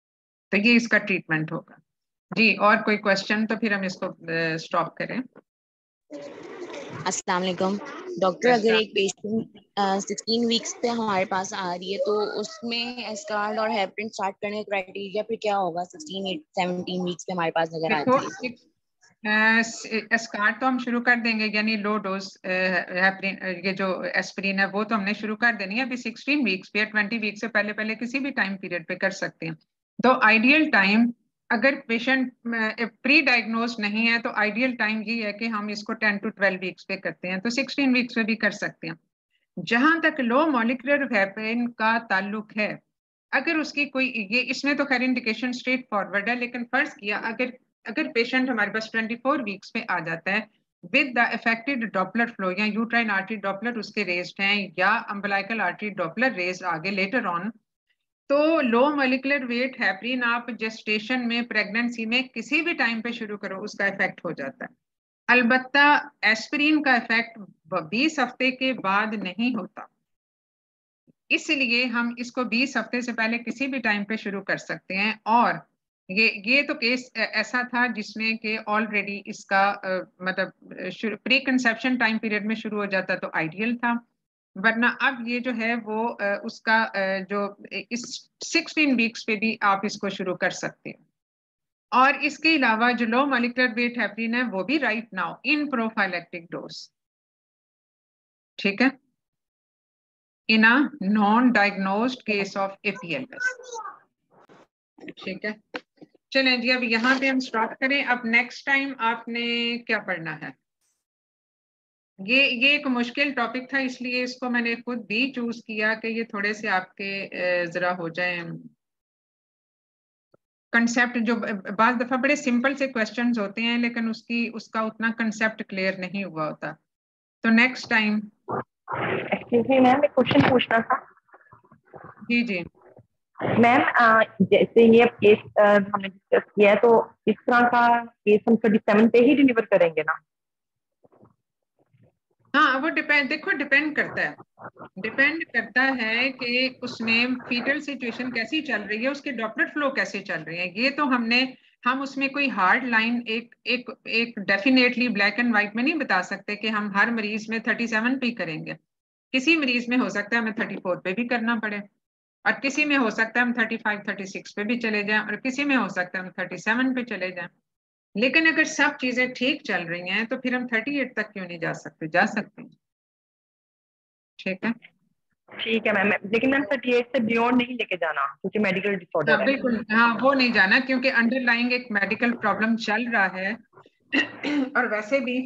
तो ये इसका treatment होगा जी। और कोई question तो फिर हम इसको स्टॉप करें। अस्सलाम वालेकुम डॉक्टर, अगर एक पेशेंट सिक्सटीन वीक्स पे हमारे पास आ रही है तो उसमें एस्कार्ड और हेपरिन स्टार्ट करने का क्राइटेरिया फिर क्या होगा? सिक्सटीन सेवनटीन वीक्स पे हमारे पास अगर आती है एस्कार्ड तो हम शुरू कर देंगे, यानी लो डोज हेपरिन, ये जो एस्पिरिन है वो तो हमने शुरू कर देनी है अभी सिक्सटीन वीक्स पे, ट्वेंटी वीक्स से पहले पहले किसी भी टाइम पीरियड पे कर सकते हैं। तो आइडियल टाइम, अगर पेशेंट प्री डायग्नोज नहीं है तो आइडियल टाइम ये है कि हम इसको टेन टू ट्वेल्व वीक्स पे करते हैं, तो सिक्सटीन वीक्स पे भी कर सकते हैं। जहां तक लो मॉलिक्यूलर हेपरिन का ताल्लुक है, अगर उसकी कोई, ये इसमें तो खैर इंडिकेशन स्ट्रेट फॉरवर्ड है, लेकिन फर्ज किया अगर अगर पेशेंट हमारे पास ट्वेंटी फोर वीक्स में आ जाता है with the affected Doppler flow, या यूट्राइन आर्टरी डॉपलर उसके रेज्ड हैं या अम्बिलिकल आर्टरी डॉपलर रेज्ड आगे लेटर ऑन, तो लो मॉलिक्यूलर वेट हेपरिन आप जेस्टेशन में, प्रेगनेंसी में किसी भी टाइम पे शुरू करो उसका इफेक्ट हो जाता है। अलबत्ता एस्पिरिन का इफेक्ट बीस हफ्ते के बाद नहीं होता, इसलिए हम इसको बीस हफ्ते से पहले किसी भी टाइम पे शुरू कर सकते हैं। और ये ये तो केस ऐसा था जिसमें कि ऑलरेडी इसका आ, मतलब प्री कंसेप्शन टाइम पीरियड में शुरू हो जाता तो आइडियल था, वरना अब ये जो है वो आ, उसका आ, जो इस सिक्सटीन वीक्स पे भी आप इसको शुरू कर सकते हैं। और इसके अलावा जो लो मॉलिक्यूलर वेट हेपरिन है वो भी right now in prophylactic dose, ठीक है, in a non-diagnosed case of A P L S, ठीक है। चलें जी, अब यहाँ पे हम स्टॉप करें। अब नेक्स्ट टाइम आपने क्या पढ़ना है? ये ये एक मुश्किल टॉपिक था, इसलिए इसको मैंने खुद भी चूज किया कि ये थोड़े से आपके जरा हो जाए कंसेप्ट, जो बाज दफा बड़े सिंपल से क्वेश्चंस होते हैं लेकिन उसकी उसका उतना कंसेप्ट क्लियर नहीं हुआ होता। तो next time. Excuse me ma'am, एक क्वेश्चन पूछना था। जी जी मैम, जैसे ये केस हमने डिस्कस किया है तो इस तरह का केस हम ट्वेंटी सेवन पे ही डिलीवर करेंगे ना? हाँ, वो डिपेंड, देखो डिपेंड करता है डिपेंड करता है कि उसमें फीटल सिचुएशन कैसी चल रही है, उसके डॉपलर फ्लो कैसे चल रहे हैं। ये तो हमने हम उसमें कोई हार्ड लाइन एक एक एक डेफिनेटली ब्लैक एंड व्हाइट में नहीं बता सकते कि हम हर मरीज में थर्टी सेवन पे करेंगे। किसी मरीज में हो सकता है हमें थर्टी फोर पे भी करना पड़े, और किसी में हो सकता है हम थर्टी फाइव थर्टी सिक्स पे भी चले जाएं, और किसी में हो सकता है हम थर्टी सेवन पे चले जाएं। लेकिन अगर सब चीजें ठीक चल रही हैं तो फिर हम थर्टी एट तक क्यों नहीं जा सकते? जा सकते हैं, ठीक है। ठीक है मैम, लेकिन मैम थर्टी एट से बियॉन्ड नहीं लेके जाना क्योंकि मेडिकल डिसऑर्डर हाँ है। बिल्कुल, हाँ वो नहीं जाना क्योंकि अंडरलाइंग एक मेडिकल प्रॉब्लम चल रहा है। और वैसे भी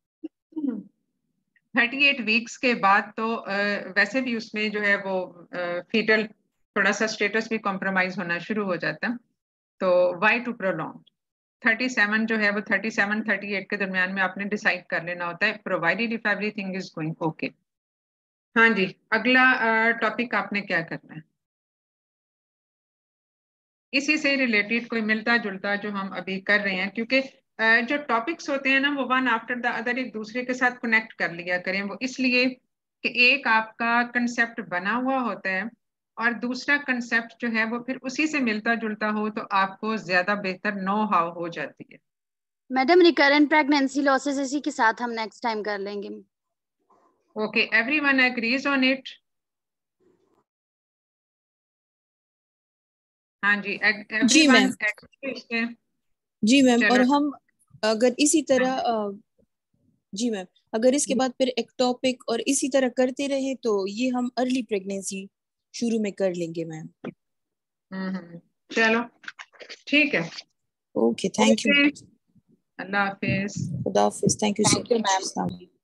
थर्टी एट वीक्स के बाद तो वैसे भी उसमें जो है वो फीटल थोड़ा सा स्टेटस भी कॉम्प्रोमाइज होना शुरू हो जाता है। तो why to prolong? Thirty seven जो है वो थर्टी सेवन थर्टी एट के दरमियान में आपने डिसाइड कर लेना होता है, provided if everything is going okay. हाँ जी, अगला टॉपिक आपने क्या करना है? इसी से रिलेटेड कोई मिलता जुलता जो हम अभी कर रहे हैं, क्योंकि जो टॉपिक्स होते हैं ना वो वन आफ्टर द अदर एक दूसरे के साथ कनेक्ट कर लिया करें। वो इसलिए कि एक आपका कंसेप्ट बना हुआ होता है और दूसरा कंसेप्ट जो है वो फिर उसी से मिलता जुलता हो तो आपको ज्यादा बेहतर नो हाउ हो जाती है। मैडम रिकरेंट प्रेगनेंसी लॉसेस इसी के साथ हम नेक्स्ट टाइम कर लेंगे। Okay, everyone agrees on it? हाँ जी, जी मैम, जी मैम। और हम अगर इसी तरह जी मैम, अगर इसके बाद फिर एक टॉपिक और इसी तरह करते रहे तो ये हम अर्ली प्रेगनेंसी शुरू में कर लेंगे मैम। हम्म, चलो ठीक है। Okay, thank you. अल्लाह हाफिज। खुदा हाफिज, thank you so thank you much. Ma'am.